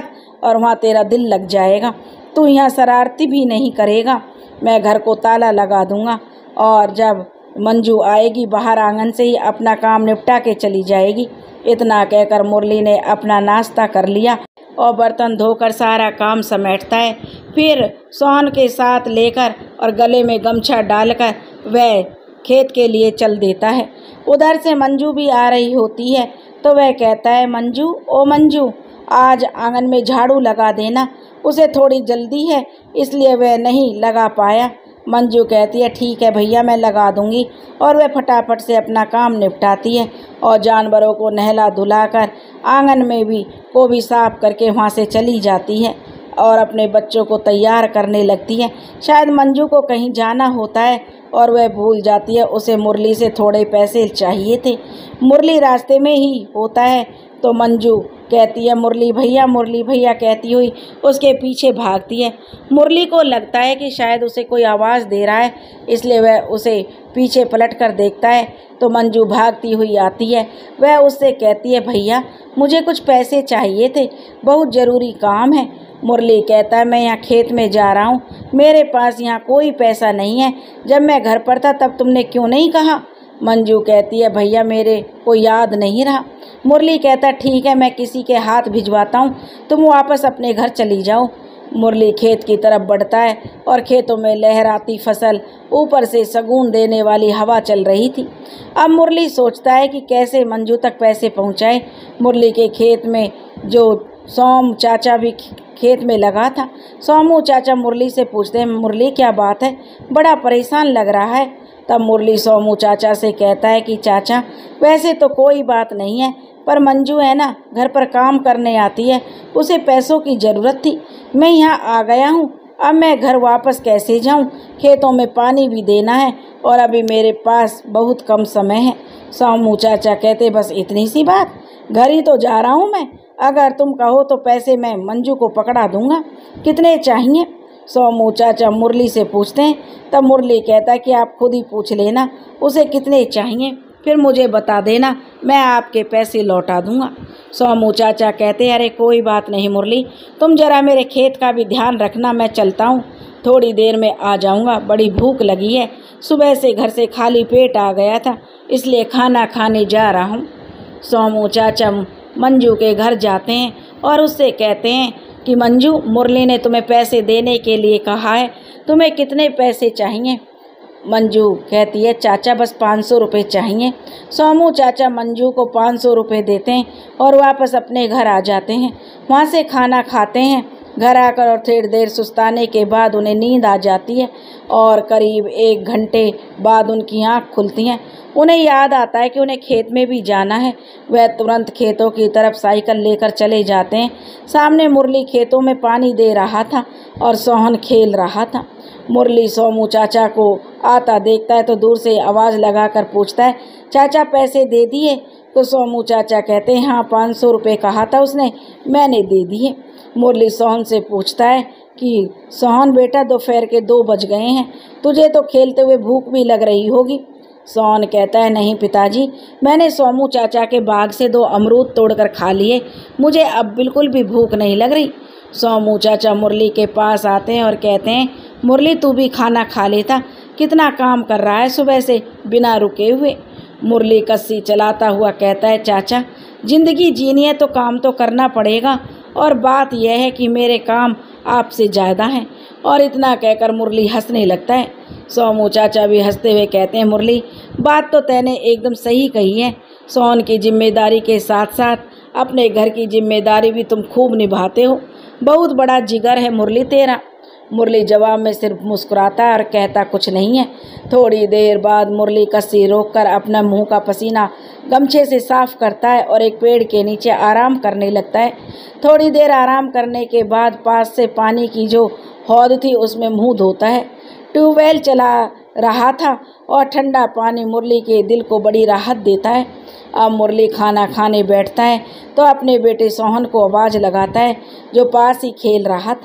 A: और वहाँ तेरा दिल लग जाएगा। तू यहाँ शरारती भी नहीं करेगा। मैं घर को ताला लगा दूँगा और जब मंजू आएगी बाहर आंगन से ही अपना काम निपटा के चली जाएगी। इतना कहकर मुरली ने अपना नाश्ता कर लिया और बर्तन धोकर सारा काम समेटता है। फिर सोहन के साथ लेकर और गले में गमछा डालकर वह खेत के लिए चल देता है। उधर से मंजू भी आ रही होती है तो वह कहता है, मंजू ओ मंजू, आज आंगन में झाड़ू लगा देना। उसे थोड़ी जल्दी है इसलिए वह नहीं लगा पाया। मंजू कहती है, ठीक है भैया, मैं लगा दूंगी। और वह फटाफट से अपना काम निपटाती है और जानवरों को नहला धुलाकर आंगन में भी साफ करके वहाँ से चली जाती है और अपने बच्चों को तैयार करने लगती है। शायद मंजू को कहीं जाना होता है और वह भूल जाती है उसे मुरली से थोड़े पैसे चाहिए थे। मुरली रास्ते में ही होता है तो मंजू कहती है, मुरली भैया कहती हुई उसके पीछे भागती है। मुरली को लगता है कि शायद उसे कोई आवाज़ दे रहा है, इसलिए वह उसे पीछे पलट कर देखता है तो मंजू भागती हुई आती है। वह उससे कहती है, भैया मुझे कुछ पैसे चाहिए थे, बहुत ज़रूरी काम है। मुरली कहता है, मैं यहाँ खेत में जा रहा हूँ, मेरे पास यहाँ कोई पैसा नहीं है। जब मैं घर पर था तब तुमने क्यों नहीं कहा? मंजू कहती है, भैया मेरे को याद नहीं रहा। मुरली कहता है, ठीक है, मैं किसी के हाथ भिजवाता हूँ, तुम वापस अपने घर चली जाओ। मुरली खेत की तरफ बढ़ता है और खेतों में लहराती फसल, ऊपर से शगुन देने वाली हवा चल रही थी। अब मुरली सोचता है कि कैसे मंजू तक पैसे पहुँचाए। मुरली के खेत में जो सोम चाचा भी खेत में लगा था। सोमू चाचा मुरली से पूछते हैं, मुरली क्या बात है, बड़ा परेशान लग रहा है। तब मुरली सोमू चाचा से कहता है कि चाचा वैसे तो कोई बात नहीं है, पर मंजू है ना, घर पर काम करने आती है, उसे पैसों की ज़रूरत थी। मैं यहाँ आ गया हूँ, अब मैं घर वापस कैसे जाऊँ? खेतों में पानी भी देना है और अभी मेरे पास बहुत कम समय है। सोमू चाचा कहते, बस इतनी सी बात, घर ही तो जा रहा हूँ मैं, अगर तुम कहो तो पैसे मैं मंजू को पकड़ा दूँगा। कितने चाहिए? सोमू चाचा मुरली से पूछते हैं। तब मुरली कहता है कि आप खुद ही पूछ लेना उसे कितने चाहिए, फिर मुझे बता देना, मैं आपके पैसे लौटा दूंगा। सोमू चाचा कहते हैं, अरे कोई बात नहीं मुरली, तुम जरा मेरे खेत का भी ध्यान रखना, मैं चलता हूँ, थोड़ी देर में आ जाऊँगा, बड़ी भूख लगी है, सुबह से घर से खाली पेट आ गया था, इसलिए खाना खाने जा रहा हूँ। सोमू चाचा मंजू के घर जाते हैं और उससे कहते हैं कि मंजू, मुरली ने तुम्हें पैसे देने के लिए कहा है, तुम्हें कितने पैसे चाहिए? मंजू कहती है, चाचा बस 500 रुपये चाहिए। सोमू चाचा मंजू को 500 रुपये देते हैं और वापस अपने घर आ जाते हैं। वहाँ से खाना खाते हैं। घर आकर और थोड़ी देर सुस्ताने के बाद उन्हें नींद आ जाती है और करीब 1 घंटे बाद उनकी आँख खुलती हैं। उन्हें याद आता है कि उन्हें खेत में भी जाना है। वह तुरंत खेतों की तरफ साइकिल लेकर चले जाते हैं। सामने मुरली खेतों में पानी दे रहा था और सोहन खेल रहा था। मुरली सोमू चाचा को आता देखता है तो दूर से आवाज़ लगाकर पूछता है, चाचा पैसे दे दिए? तो सोमू चाचा कहते हैं, हाँ 500 रुपये कहा था उसने, मैंने दे दिए। मुरली सोहन से पूछता है कि सोहन बेटा, दोपहर के 2 बज गए हैं, तुझे तो खेलते हुए भूख भी लग रही होगी। सोहन कहता है, नहीं पिताजी, मैंने सोमू चाचा के बाग से 2 अमरूद तोड़कर खा लिए, मुझे अब बिल्कुल भी भूख नहीं लग रही। सोमू चाचा मुरली के पास आते हैं और कहते हैं, मुरली तू भी खाना खा लेता, कितना काम कर रहा है सुबह से बिना रुके हुए। मुरली कस्सी चलाता हुआ कहता है, चाचा ज़िंदगी जीनी है तो काम तो करना पड़ेगा, और बात यह है कि मेरे काम आपसे ज़्यादा हैं। और इतना कहकर मुरली हंसने लगता है। सोमू चाचा भी हंसते हुए कहते हैं, मुरली बात तो तैने एकदम सही कही है, सोहन की जिम्मेदारी के साथ साथ अपने घर की जिम्मेदारी भी तुम खूब निभाते हो, बहुत बड़ा जिगर है मुरली तेरा। मुरली जवाब में सिर्फ मुस्कुराता है और कहता कुछ नहीं है। थोड़ी देर बाद मुरली कस्सी रोककर अपना मुंह का पसीना गमछे से साफ करता है और एक पेड़ के नीचे आराम करने लगता है। थोड़ी देर आराम करने के बाद पास से पानी की जो हौद थी उसमें मुंह धोता है। ट्यूबवेल चला रहा था और ठंडा पानी मुरली के दिल को बड़ी राहत देता है। अब मुरली खाना खाने बैठता है तो अपने बेटे सोहन को आवाज़ लगाता है जो पास ही खेल रहा था।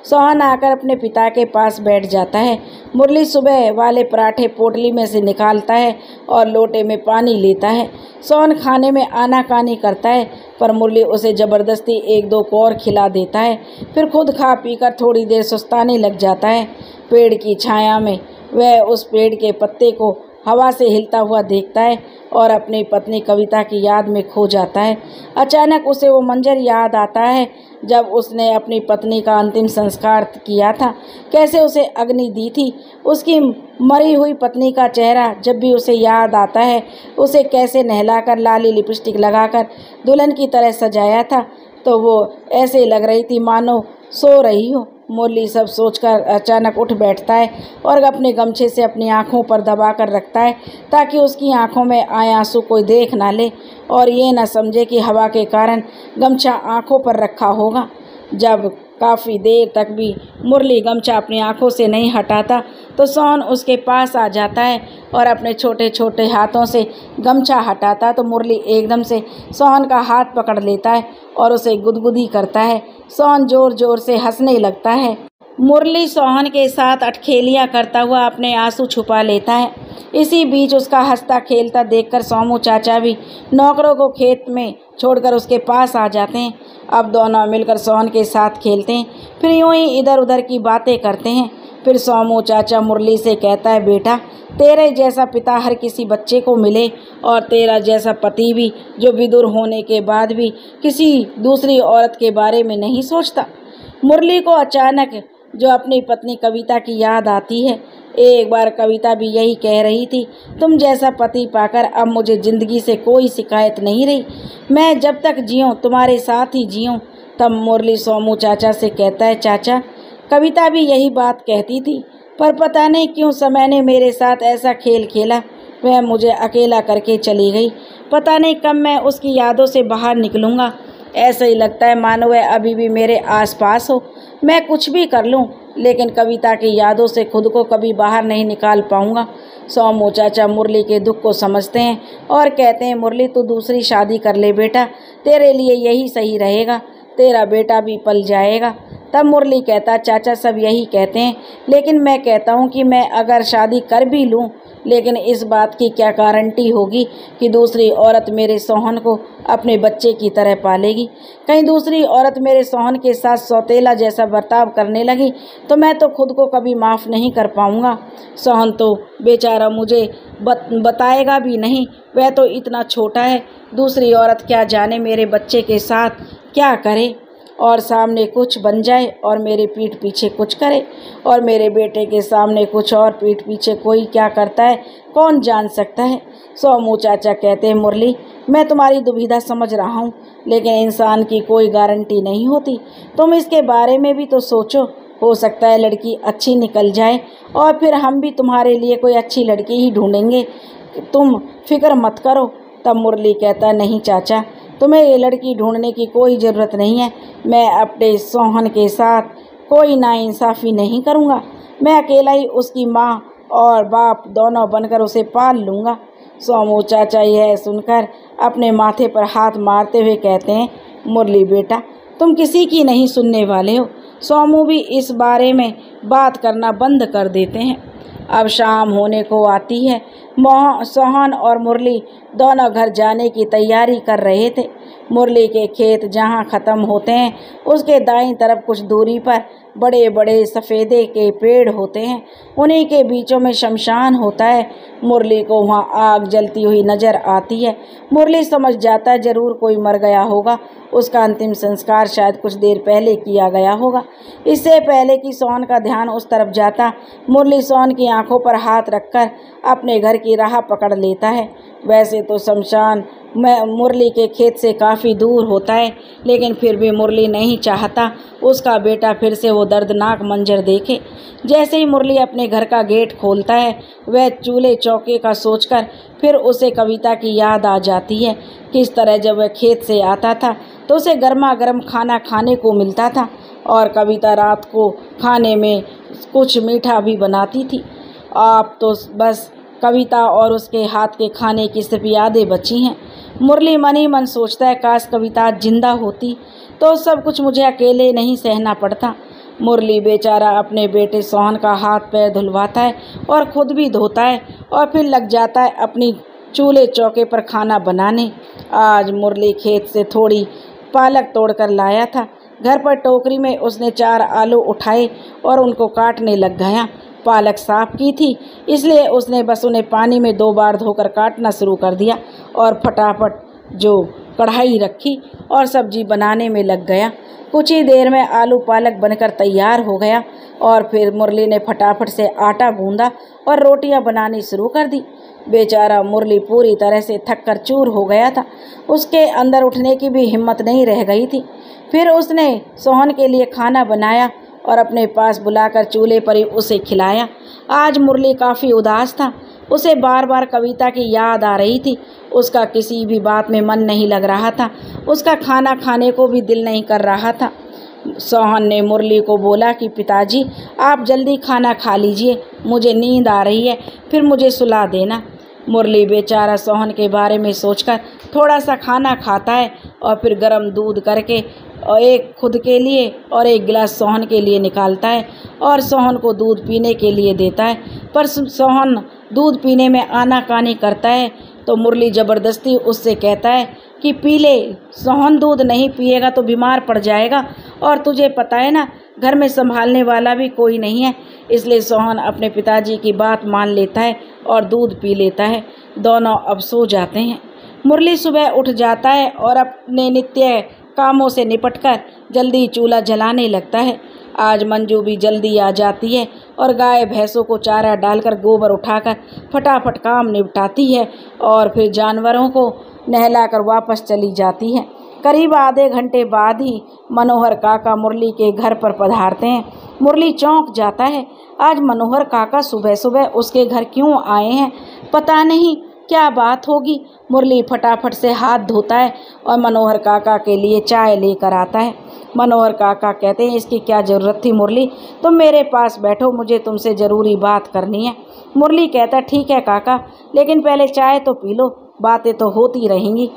A: सोहन आकर अपने पिता के पास बैठ जाता है। मुरली सुबह वाले पराठे पोटली में से निकालता है और लोटे में पानी लेता है। सोहन खाने में आनाकानी करता है, पर मुरली उसे ज़बरदस्ती एक दो कौर खिला देता है। फिर खुद खा पीकर थोड़ी देर सुस्ताने लग जाता है। पेड़ की छाया में वह उस पेड़ के पत्ते को हवा से हिलता हुआ देखता है और अपनी पत्नी कविता की याद में खो जाता है। अचानक उसे वो मंजर याद आता है जब उसने अपनी पत्नी का अंतिम संस्कार किया था, कैसे उसे अग्नि दी थी। उसकी मरी हुई पत्नी का चेहरा जब भी उसे याद आता है, उसे कैसे नहलाकर लाली लिपस्टिक लगाकर दुल्हन की तरह सजाया था, तो वो ऐसे लग रही थी मानो सो रही हो। मुरली सब सोचकर अचानक उठ बैठता है और अपने गमछे से अपनी आंखों पर दबाकर रखता है ताकि उसकी आंखों में आए आंसू कोई देख ना ले और ये न समझे कि हवा के कारण गमछा आंखों पर रखा होगा। जब काफ़ी देर तक भी मुरली गमछा अपनी आंखों से नहीं हटाता तो सोहन उसके पास आ जाता है और अपने छोटे छोटे हाथों से गमछा हटाता तो मुरली एकदम से सोहन का हाथ पकड़ लेता है और उसे गुदगुदी करता है। सोहन ज़ोर ज़ोर से हंसने लगता है। मुरली सोहन के साथ अटखेलियाँ करता हुआ अपने आंसू छुपा लेता है। इसी बीच उसका हंसता खेलता देखकर सोमू चाचा भी नौकरों को खेत में छोड़कर उसके पास आ जाते हैं। अब दोनों मिलकर सोहन के साथ खेलते हैं, फिर यूं ही इधर उधर की बातें करते हैं। फिर सोमू चाचा मुरली से कहता है, बेटा तेरे जैसा पिता हर किसी बच्चे को मिले और तेरा जैसा पति भी जो विदुर होने के बाद भी किसी दूसरी औरत के बारे में नहीं सोचता। मुरली को अचानक जो अपनी पत्नी कविता की याद आती है। एक बार कविता भी यही कह रही थी, तुम जैसा पति पाकर अब मुझे ज़िंदगी से कोई शिकायत नहीं रही, मैं जब तक जीऊँ तुम्हारे साथ ही जीऊँ। तब मुरली सोमू चाचा से कहता है, चाचा कविता भी यही बात कहती थी, पर पता नहीं क्यों समय ने मेरे साथ ऐसा खेल खेला, वह मुझे अकेला करके चली गई। पता नहीं कब मैं उसकी यादों से बाहर निकलूँगा। ऐसा ही लगता है मानो वह अभी भी मेरे आसपास हो। मैं कुछ भी कर लूँ लेकिन कविता की यादों से खुद को कभी बाहर नहीं निकाल पाऊँगा। सोमू चाचा मुरली के दुख को समझते हैं और कहते हैं, मुरली तू दूसरी शादी कर ले बेटा, तेरे लिए यही सही रहेगा, तेरा बेटा भी पल जाएगा। तब मुरली कहता, चाचा सब यही कहते हैं, लेकिन मैं कहता हूँ कि मैं अगर शादी कर भी लूँ लेकिन इस बात की क्या गारंटी होगी कि दूसरी औरत मेरे सोहन को अपने बच्चे की तरह पालेगी। कहीं दूसरी औरत मेरे सोहन के साथ सौतेला जैसा बर्ताव करने लगी तो मैं तो खुद को कभी माफ़ नहीं कर पाऊँगा। सोहन तो बेचारा मुझे बताएगा भी नहीं, वह तो इतना छोटा है, दूसरी औरत क्या जाने मेरे बच्चे के साथ क्या करे और सामने कुछ बन जाए और मेरे पीठ पीछे कुछ करे, और मेरे बेटे के सामने कुछ और पीठ पीछे कोई क्या करता है कौन जान सकता है। सोमू चाचा कहते हैं, मुरली मैं तुम्हारी दुविधा समझ रहा हूँ, लेकिन इंसान की कोई गारंटी नहीं होती, तुम इसके बारे में भी तो सोचो, हो सकता है लड़की अच्छी निकल जाए और फिर हम भी तुम्हारे लिए कोई अच्छी लड़की ही ढूंढेंगे, तुम फिक्र मत करो। तब मुरली कहता, नहीं चाचा तुम्हें ये लड़की ढूंढने की कोई ज़रूरत नहीं है, मैं अपने सोहन के साथ कोई नाइंसाफ़ी नहीं करूँगा, मैं अकेला ही उसकी माँ और बाप दोनों बनकर उसे पाल लूँगा। सोमू चाचा यह सुनकर अपने माथे पर हाथ मारते हुए कहते हैं, मुरली बेटा तुम किसी की नहीं सुनने वाले हो। सोमू भी इस बारे में बात करना बंद कर देते हैं। अब शाम होने को आती है। सोहन और मुरली दोनों घर जाने की तैयारी कर रहे थे। मुरली के खेत जहाँ ख़त्म होते हैं उसके दाईं तरफ कुछ दूरी पर बड़े बड़े सफ़ेदे के पेड़ होते हैं, उन्हीं के बीचों में शमशान होता है। मुरली को वहाँ आग जलती हुई नज़र आती है। मुरली समझ जाता है ज़रूर कोई मर गया होगा, उसका अंतिम संस्कार शायद कुछ देर पहले किया गया होगा। इससे पहले कि सोहन का ध्यान उस तरफ जाता, मुरली सोहन की आंखों पर हाथ रखकर अपने घर की राह पकड़ लेता है। वैसे तो शमशान मुरली के खेत से काफ़ी दूर होता है, लेकिन फिर भी मुरली नहीं चाहता उसका बेटा फिर से वो दर्दनाक मंजर देखे। जैसे ही मुरली अपने घर का गेट खोलता है, वह चूल्हे चौके का सोचकर फिर उसे कविता की याद आ जाती है। किस तरह जब वह खेत से आता था तो उसे गर्मा गर्म खाना खाने को मिलता था और कविता रात को खाने में कुछ मीठा भी बनाती थी। आप तो बस कविता और उसके हाथ के खाने की सिर्फ यादें बची हैं। मुरली मन ही मन सोचता है, काश कविता जिंदा होती तो सब कुछ मुझे अकेले नहीं सहना पड़ता। मुरली बेचारा अपने बेटे सोहन का हाथ पैर धुलवाता है और खुद भी धोता है और फिर लग जाता है अपनी चूल्हे चौके पर खाना बनाने। आज मुरली खेत से थोड़ी पालक तोड़कर लाया था। घर पर टोकरी में उसने 4 आलू उठाए और उनको काटने लग गया। पालक साफ की थी, इसलिए उसने बस उन्हें पानी में 2 बार धोकर काटना शुरू कर दिया और फटाफट जो कढ़ाई रखी और सब्जी बनाने में लग गया। कुछ ही देर में आलू पालक बनकर तैयार हो गया और फिर मुरली ने फटाफट से आटा गूंदा और रोटियां बनानी शुरू कर दी। बेचारा मुरली पूरी तरह से थक कर चूर हो गया था। उसके अंदर उठने की भी हिम्मत नहीं रह गई थी। फिर उसने सोहन के लिए खाना बनाया और अपने पास बुलाकर चूल्हे पर ही उसे खिलाया। आज मुरली काफ़ी उदास था। उसे बार बार कविता की याद आ रही थी। उसका किसी भी बात में मन नहीं लग रहा था। उसका खाना खाने को भी दिल नहीं कर रहा था। सोहन ने मुरली को बोला कि पिताजी, आप जल्दी खाना खा लीजिए, मुझे नींद आ रही है, फिर मुझे सुला देना। मुरली बेचारा सोहन के बारे में सोचकर थोड़ा सा खाना खाता है और फिर गर्म दूध करके और एक खुद के लिए और एक गिलास सोहन के लिए निकालता है और सोहन को दूध पीने के लिए देता है। पर सोहन दूध पीने में आनाकानी करता है तो मुरली ज़बरदस्ती उससे कहता है कि पी ले, सोहन दूध नहीं पिएगा तो बीमार पड़ जाएगा और तुझे पता है ना, घर में संभालने वाला भी कोई नहीं है। इसलिए सोहन अपने पिताजी की बात मान लेता है और दूध पी लेता है। दोनों अब सो जाते हैं। मुरली सुबह उठ जाता है और अपने नित्य कामों से निपटकर जल्दी चूल्हा जलाने लगता है। आज मंजू भी जल्दी आ जाती है और गाय भैंसों को चारा डालकर गोबर उठाकर फटाफट काम निपटाती है और फिर जानवरों को नहलाकर वापस चली जाती है। करीब आधे घंटे बाद ही मनोहर काका मुरली के घर पर पधारते हैं। मुरली चौंक जाता है। आज मनोहर काका सुबह सुबह उसके घर क्यों आए हैं? पता नहीं क्या बात होगी। मुरली फटाफट से हाथ धोता है और मनोहर काका के लिए चाय लेकर आता है। मनोहर काका कहते हैं, इसकी क्या ज़रूरत थी मुरली, तुम मेरे पास बैठो, मुझे तुमसे ज़रूरी बात करनी है। मुरली कहता, ठीक है काका, लेकिन पहले चाय तो पी लो, बातें तो होती रहेंगी।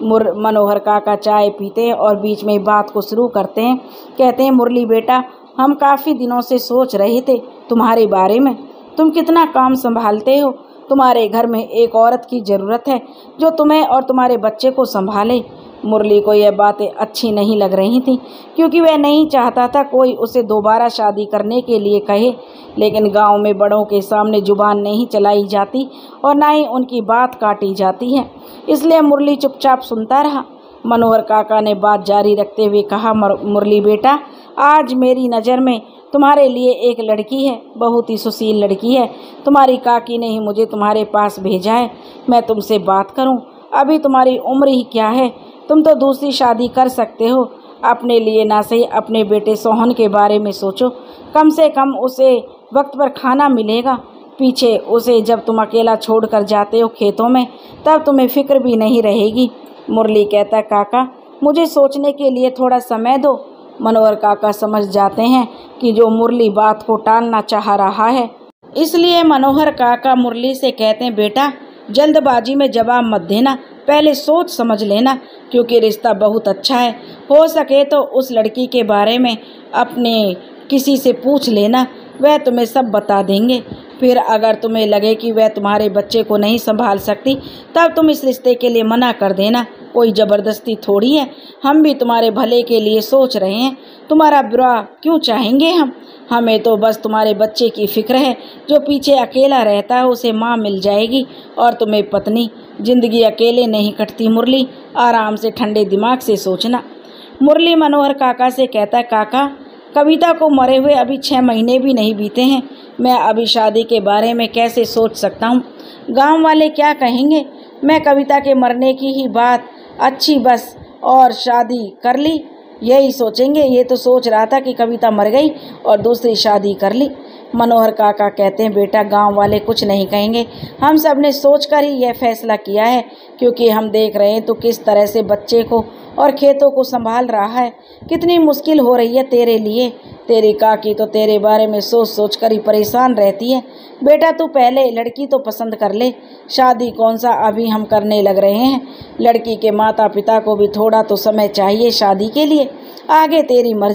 A: मनोहर काका चाय पीते हैं और बीच में बात को शुरू करते हैं। कहते हैं, मुरली बेटा, हम काफ़ी दिनों से सोच रहे थे तुम्हारे बारे में। तुम कितना काम संभालते हो। तुम्हारे घर में एक औरत की ज़रूरत है जो तुम्हें और तुम्हारे बच्चे को संभाले। मुरली को यह बातें अच्छी नहीं लग रही थी क्योंकि वह नहीं चाहता था कोई उसे दोबारा शादी करने के लिए कहे, लेकिन गांव में बड़ों के सामने जुबान नहीं चलाई जाती और ना ही उनकी बात काटी जाती है। इसलिए मुरली चुपचाप सुनता रहा। मनोहर काका ने बात जारी रखते हुए कहा, मुरली बेटा, आज मेरी नज़र में तुम्हारे लिए एक लड़की है, बहुत ही सुशील लड़की है। तुम्हारी काकी ने ही मुझे तुम्हारे पास भेजा है, मैं तुमसे बात करूं। अभी तुम्हारी उम्र ही क्या है, तुम तो दूसरी शादी कर सकते हो। अपने लिए ना सही अपने बेटे सोहन के बारे में सोचो। कम से कम उसे वक्त पर खाना मिलेगा। पीछे उसे जब तुम अकेला छोड़कर जाते हो खेतों में, तब तुम्हें फिक्र भी नहीं रहेगी। मुरली कहता, काका, मुझे सोचने के लिए थोड़ा समय दो। मनोहर काका समझ जाते हैं कि जो मुरली बात को टालना चाह रहा है, इसलिए मनोहर काका मुरली से कहते हैं, बेटा, जल्दबाजी में जवाब मत देना, पहले सोच समझ लेना, क्योंकि रिश्ता बहुत अच्छा है। हो सके तो उस लड़की के बारे में अपने किसी से पूछ लेना, वह तुम्हें सब बता देंगे। फिर अगर तुम्हें लगे कि वह तुम्हारे बच्चे को नहीं संभाल सकती, तब तुम इस रिश्ते के लिए मना कर देना। कोई ज़बरदस्ती थोड़ी है, हम भी तुम्हारे भले के लिए सोच रहे हैं। तुम्हारा बुरा क्यों चाहेंगे हम? हमें तो बस तुम्हारे बच्चे की फिक्र है। जो पीछे अकेला रहता है उसे माँ मिल जाएगी और तुम्हें पत्नी। जिंदगी अकेले नहीं कटती मुरली, आराम से ठंडे दिमाग से सोचना। मुरली मनोहर काका से कहता है, काका, कविता को मरे हुए अभी 6 महीने भी नहीं बीते हैं। मैं अभी शादी के बारे में कैसे सोच सकता हूँ? गांव वाले क्या कहेंगे? मैं कविता के मरने की ही बात अच्छी बस और शादी कर ली, यही सोचेंगे। ये तो सोच रहा था कि कविता मर गई और दूसरी शादी कर ली। मनोहर काका कहते हैं, बेटा, गांव वाले कुछ नहीं कहेंगे। हम सब ने सोचकर ही यह फैसला किया है, क्योंकि हम देख रहे हैं तो किस तरह से बच्चे को और खेतों को संभाल रहा है। कितनी मुश्किल हो रही है तेरे लिए। तेरी काकी तो तेरे बारे में सोच सोच कर ही परेशान रहती है। बेटा, तू पहले लड़की तो पसंद कर ले। शादी कौन सा अभी हम करने लग रहे हैं। लड़की के माता पिता को भी थोड़ा तो समय चाहिए शादी के लिए। आगे तेरी मर्जी।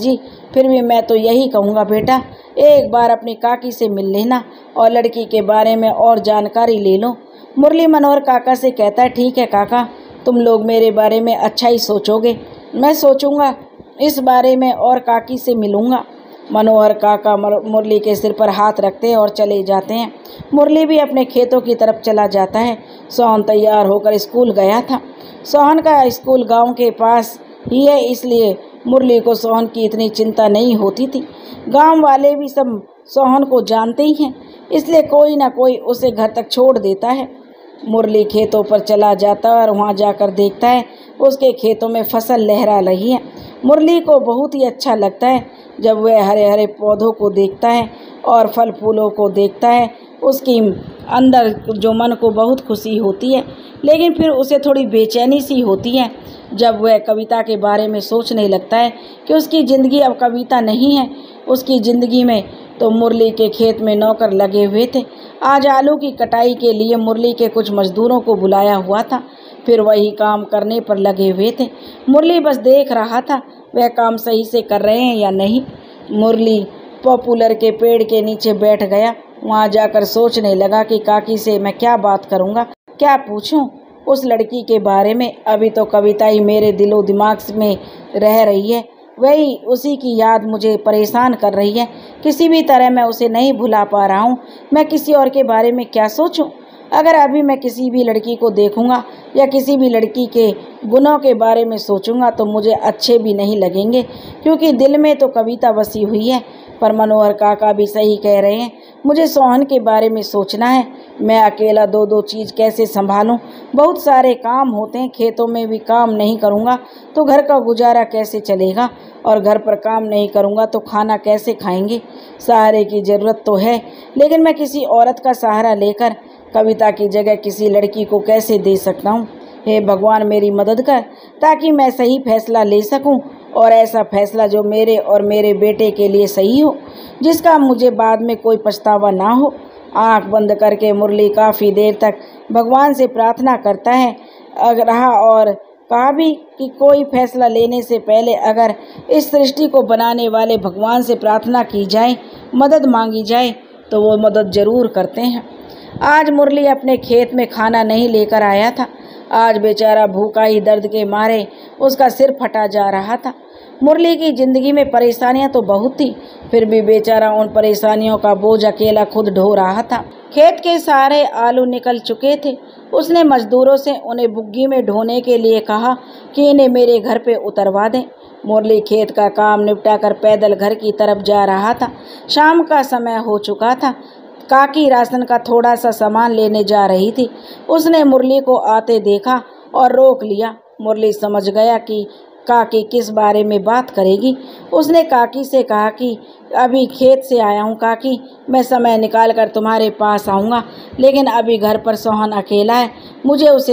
A: फिर भी मैं तो यही कहूँगा बेटा, एक बार अपनी काकी से मिल लेना और लड़की के बारे में और जानकारी ले लो। मुरली मनोहर काका से कहता है, ठीक है काका, तुम लोग मेरे बारे में अच्छा ही सोचोगे, मैं सोचूंगा इस बारे में और काकी से मिलूँगा। मनोहर काका मुरली के सिर पर हाथ रखते हैं और चले जाते हैं। मुरली भी अपने खेतों की तरफ चला जाता है। सोहन तैयार होकर स्कूल गया था। सोहन का स्कूल गांव के पास ही है, इसलिए मुरली को सोहन की इतनी चिंता नहीं होती थी। गांव वाले भी सब सोहन को जानते ही हैं, इसलिए कोई ना कोई उसे घर तक छोड़ देता है। मुरली खेतों पर चला जाता है और वहाँ जाकर देखता है उसके खेतों में फसल लहरा रही है। मुरली को बहुत ही अच्छा लगता है जब वह हरे हरे पौधों को देखता है और फल फूलों को देखता है। उसकी अंदर जो मन को बहुत खुशी होती है, लेकिन फिर उसे थोड़ी बेचैनी सी होती है जब वह कविता के बारे में सोचने लगता है कि उसकी ज़िंदगी अब कविता नहीं है। उसकी ज़िंदगी में तो मुरली के खेत में नौकर लगे हुए थे। आज आलू की कटाई के लिए मुरली के कुछ मजदूरों को बुलाया हुआ था, फिर वही काम करने पर लगे हुए थे। मुरली बस देख रहा था वह काम सही से कर रहे हैं या नहीं। मुरली पॉपुलर के पेड़ के नीचे बैठ गया। वहाँ जाकर सोचने लगा कि काकी से मैं क्या बात करूँगा, क्या पूछूं उस लड़की के बारे में। अभी तो कविता ही मेरे दिलो दिमाग में रह रही है, वही उसी की याद मुझे परेशान कर रही है। किसी भी तरह मैं उसे नहीं भुला पा रहा हूँ। मैं किसी और के बारे में क्या सोचूं? अगर अभी मैं किसी भी लड़की को देखूंगा या किसी भी लड़की के गुणों के बारे में सोचूंगा तो मुझे अच्छे भी नहीं लगेंगे, क्योंकि दिल में तो कविता बसी हुई है। पर मनोहर काका भी सही कह रहे हैं, मुझे सोहन के बारे में सोचना है। मैं अकेला दो दो चीज़ कैसे संभालूं? बहुत सारे काम होते हैं, खेतों में भी काम नहीं करूंगा तो घर का गुजारा कैसे चलेगा, और घर पर काम नहीं करूंगा तो खाना कैसे खाएंगे? सहारे की ज़रूरत तो है, लेकिन मैं किसी औरत का सहारा लेकर कविता की जगह किसी लड़की को कैसे दे सकता हूँ? हे भगवान, मेरी मदद कर ताकि मैं सही फैसला ले सकूं, और ऐसा फैसला जो मेरे और मेरे बेटे के लिए सही हो, जिसका मुझे बाद में कोई पछतावा ना हो। आंख बंद करके मुरली काफ़ी देर तक भगवान से प्रार्थना करता है रहा और कहा भी कि कोई फैसला लेने से पहले अगर इस सृष्टि को बनाने वाले भगवान से प्रार्थना की जाए, मदद मांगी जाए, तो वो मदद ज़रूर करते हैं। आज मुरली अपने खेत में खाना नहीं लेकर आया था। आज बेचारा भूखा ही दर्द के मारे उसका सिर फटा जा रहा था। मुरली की ज़िंदगी में परेशानियां तो बहुत थी, फिर भी बेचारा उन परेशानियों का बोझ अकेला खुद ढो रहा था। खेत के सारे आलू निकल चुके थे। उसने मजदूरों से उन्हें बुग्गी में ढोने के लिए कहा कि इन्हें मेरे घर पे उतरवा दें। मुरली खेत का काम निपटाकर पैदल घर की तरफ जा रहा था। शाम का समय हो चुका था। काकी राशन का थोड़ा सा सामान लेने जा रही थी। उसने मुरली को आते देखा और रोक लिया। मुरली समझ गया कि काकी किस बारे में बात करेगी। उसने काकी से कहा कि अभी खेत से आया हूँ काकी, मैं समय निकाल कर तुम्हारे पास आऊँगा, लेकिन अभी घर पर सोहन अकेला है, मुझे उसे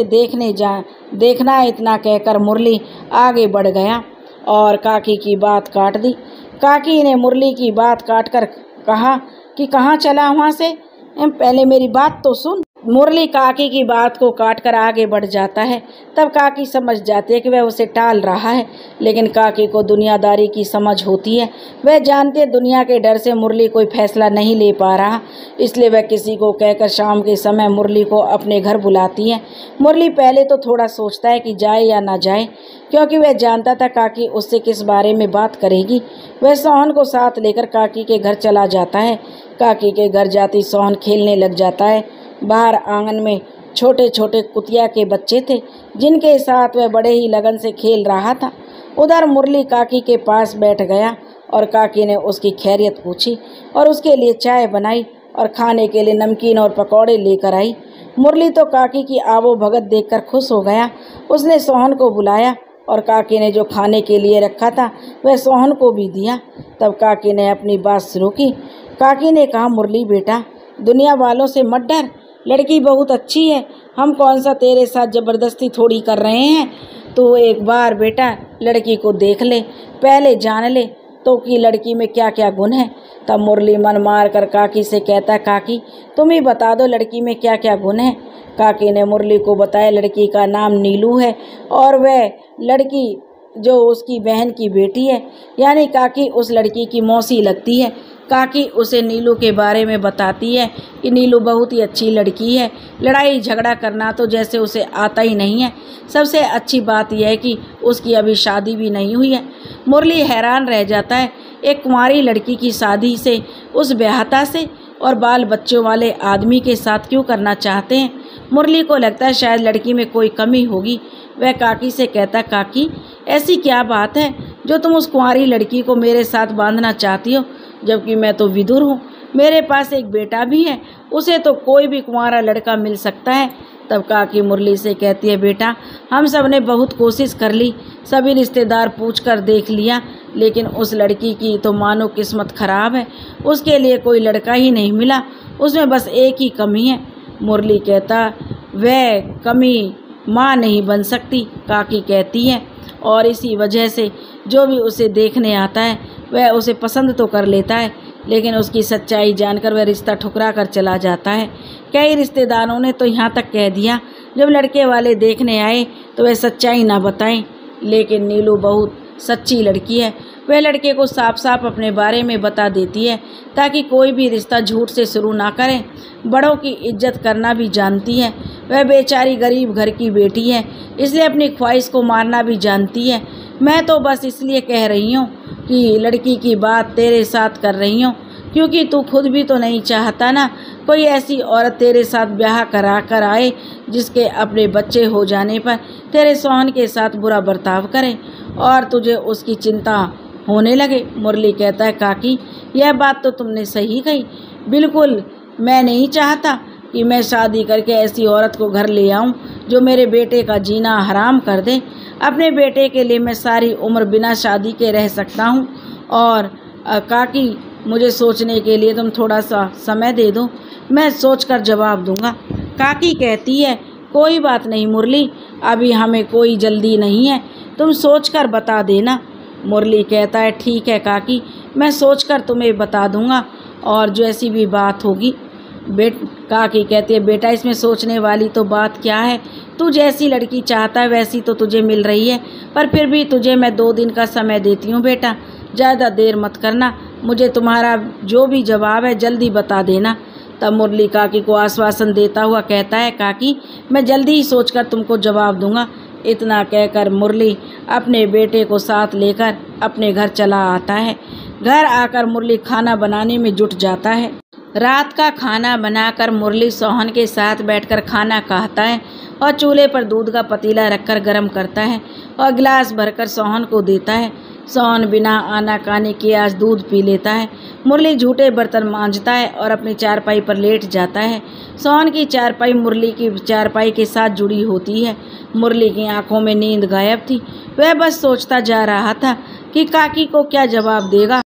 A: देखना है। इतना कहकर मुरली आगे बढ़ गया और काकी की बात काट दी। काकी ने मुरली की बात काट कर कहा कि कहाँ चला वहाँ से, पहले मेरी बात तो सुन। मुरली काकी की बात को काटकर आगे बढ़ जाता है। तब काकी समझ जाती है कि वह उसे टाल रहा है, लेकिन काकी को दुनियादारी की समझ होती है। वह जानती है दुनिया के डर से मुरली कोई फैसला नहीं ले पा रहा, इसलिए वह किसी को कहकर शाम के समय मुरली को अपने घर बुलाती है। मुरली पहले तो थोड़ा सोचता है कि जाए या ना जाए, क्योंकि वह जानता था काकी उससे किस बारे में बात करेगी। वह सोहन को साथ लेकर काकी के घर चला जाता है। काकी के घर जाती सोहन खेलने लग जाता है। बाहर आंगन में छोटे छोटे कुतिया के बच्चे थे, जिनके साथ वह बड़े ही लगन से खेल रहा था। उधर मुरली काकी के पास बैठ गया और काकी ने उसकी खैरियत पूछी और उसके लिए चाय बनाई और खाने के लिए नमकीन और पकौड़े लेकर आई। मुरली तो काकी की आवो भगत देखकर खुश हो गया। उसने सोहन को बुलाया और काकी ने जो खाने के लिए रखा था वह सोहन को भी दिया। तब काकी ने अपनी बात शुरू की। काकी ने कहा, मुरली बेटा, दुनिया वालों से मत डर, लड़की बहुत अच्छी है, हम कौन सा तेरे साथ ज़बरदस्ती थोड़ी कर रहे हैं। तो एक बार बेटा लड़की को देख ले, पहले जान ले तो कि लड़की में क्या क्या गुण है। तब मुरली मन मार कर काकी से कहता, काकी तुम ही बता दो लड़की में क्या क्या गुण है। काकी ने मुरली को बताया लड़की का नाम नीलू है और वह लड़की जो उसकी बहन की बेटी है, यानी काकी उस लड़की की मौसी लगती है। काकी उसे नीलू के बारे में बताती है कि नीलू बहुत ही अच्छी लड़की है, लड़ाई झगड़ा करना तो जैसे उसे आता ही नहीं है। सबसे अच्छी बात यह है कि उसकी अभी शादी भी नहीं हुई है। मुरली हैरान रह जाता है, एक कुंवारी लड़की की शादी से उस ब्याहता से और बाल बच्चों वाले आदमी के साथ क्यों करना चाहते हैं। मुरली को लगता है शायद लड़की में कोई कमी होगी। वह काकी से कहता, काकी ऐसी क्या बात है जो तुम उस कुंवारी लड़की को मेरे साथ बांधना चाहती हो, जबकि मैं तो विधुर हूँ, मेरे पास एक बेटा भी है, उसे तो कोई भी कुंवारा लड़का मिल सकता है। तब काकी मुरली से कहती है, बेटा हम सब ने बहुत कोशिश कर ली, सभी रिश्तेदार पूछ कर देख लिया, लेकिन उस लड़की की तो मानो किस्मत खराब है, उसके लिए कोई लड़का ही नहीं मिला, उसमें बस एक ही कमी है। मुरली कहता, वह कमी माँ नहीं बन सकती, काकी कहती है, और इसी वजह से जो भी उसे देखने आता है वह उसे पसंद तो कर लेता है, लेकिन उसकी सच्चाई जानकर वह रिश्ता ठुकरा कर चला जाता है। कई रिश्तेदारों ने तो यहाँ तक कह दिया जब लड़के वाले देखने आए तो वह सच्चाई ना बताएं, लेकिन नीलू बहुत सच्ची लड़की है। वह लड़के को साफ साफ अपने बारे में बता देती है ताकि कोई भी रिश्ता झूठ से शुरू ना करें। बड़ों की इज्जत करना भी जानती है। वह बेचारी गरीब घर की बेटी है, इसलिए अपनी ख्वाहिश को मारना भी जानती है। मैं तो बस इसलिए कह रही हूँ कि लड़की की बात तेरे साथ कर रही हूँ, क्योंकि तू खुद भी तो नहीं चाहता ना कोई ऐसी औरत तेरे साथ ब्याह करा कर आए जिसके अपने बच्चे हो जाने पर तेरे सोहन के साथ बुरा बर्ताव करे और तुझे उसकी चिंता होने लगे। मुरली कहता है, काकी यह बात तो तुमने सही कही, बिल्कुल मैं नहीं चाहता कि मैं शादी करके ऐसी औरत को घर ले आऊं जो मेरे बेटे का जीना हराम कर दे। अपने बेटे के लिए मैं सारी उम्र बिना शादी के रह सकता हूं, और काकी मुझे सोचने के लिए तुम थोड़ा सा समय दे दो, मैं सोचकर जवाब दूंगा। काकी कहती है, कोई बात नहीं मुरली, अभी हमें कोई जल्दी नहीं है, तुम सोचकर बता देना। मुरली कहता है, ठीक है काकी, मैं सोचकर तुम्हें बता दूंगा और जैसी भी बात होगी। काकी कहती है, बेटा इसमें सोचने वाली तो बात क्या है, तू जैसी लड़की चाहता है वैसी तो तुझे मिल रही है, पर फिर भी तुझे मैं 2 दिन का समय देती हूँ बेटा, ज़्यादा देर मत करना, मुझे तुम्हारा जो भी जवाब है जल्दी बता देना। तब मुरली काकी को आश्वासन देता हुआ कहता है, काकी मैं जल्दी ही सोचकर तुमको जवाब दूंगा। इतना कहकर मुरली अपने बेटे को साथ लेकर अपने घर चला आता है। घर आकर मुरली खाना बनाने में जुट जाता है। रात का खाना बनाकर मुरली सोहन के साथ बैठकर खाना खाता है और चूल्हे पर दूध का पतीला रखकर गर्म करता है और गिलास भरकर सोहन को देता है। सोहन बिना आनाकानी किए आज दूध पी लेता है। मुरली झूठे बर्तन मांजता है और अपनी चारपाई पर लेट जाता है। सोहन की चारपाई मुरली की चारपाई के साथ जुड़ी होती है। मुरली की आंखों में नींद गायब थी। वह बस सोचता जा रहा था कि काकी को क्या जवाब देगा।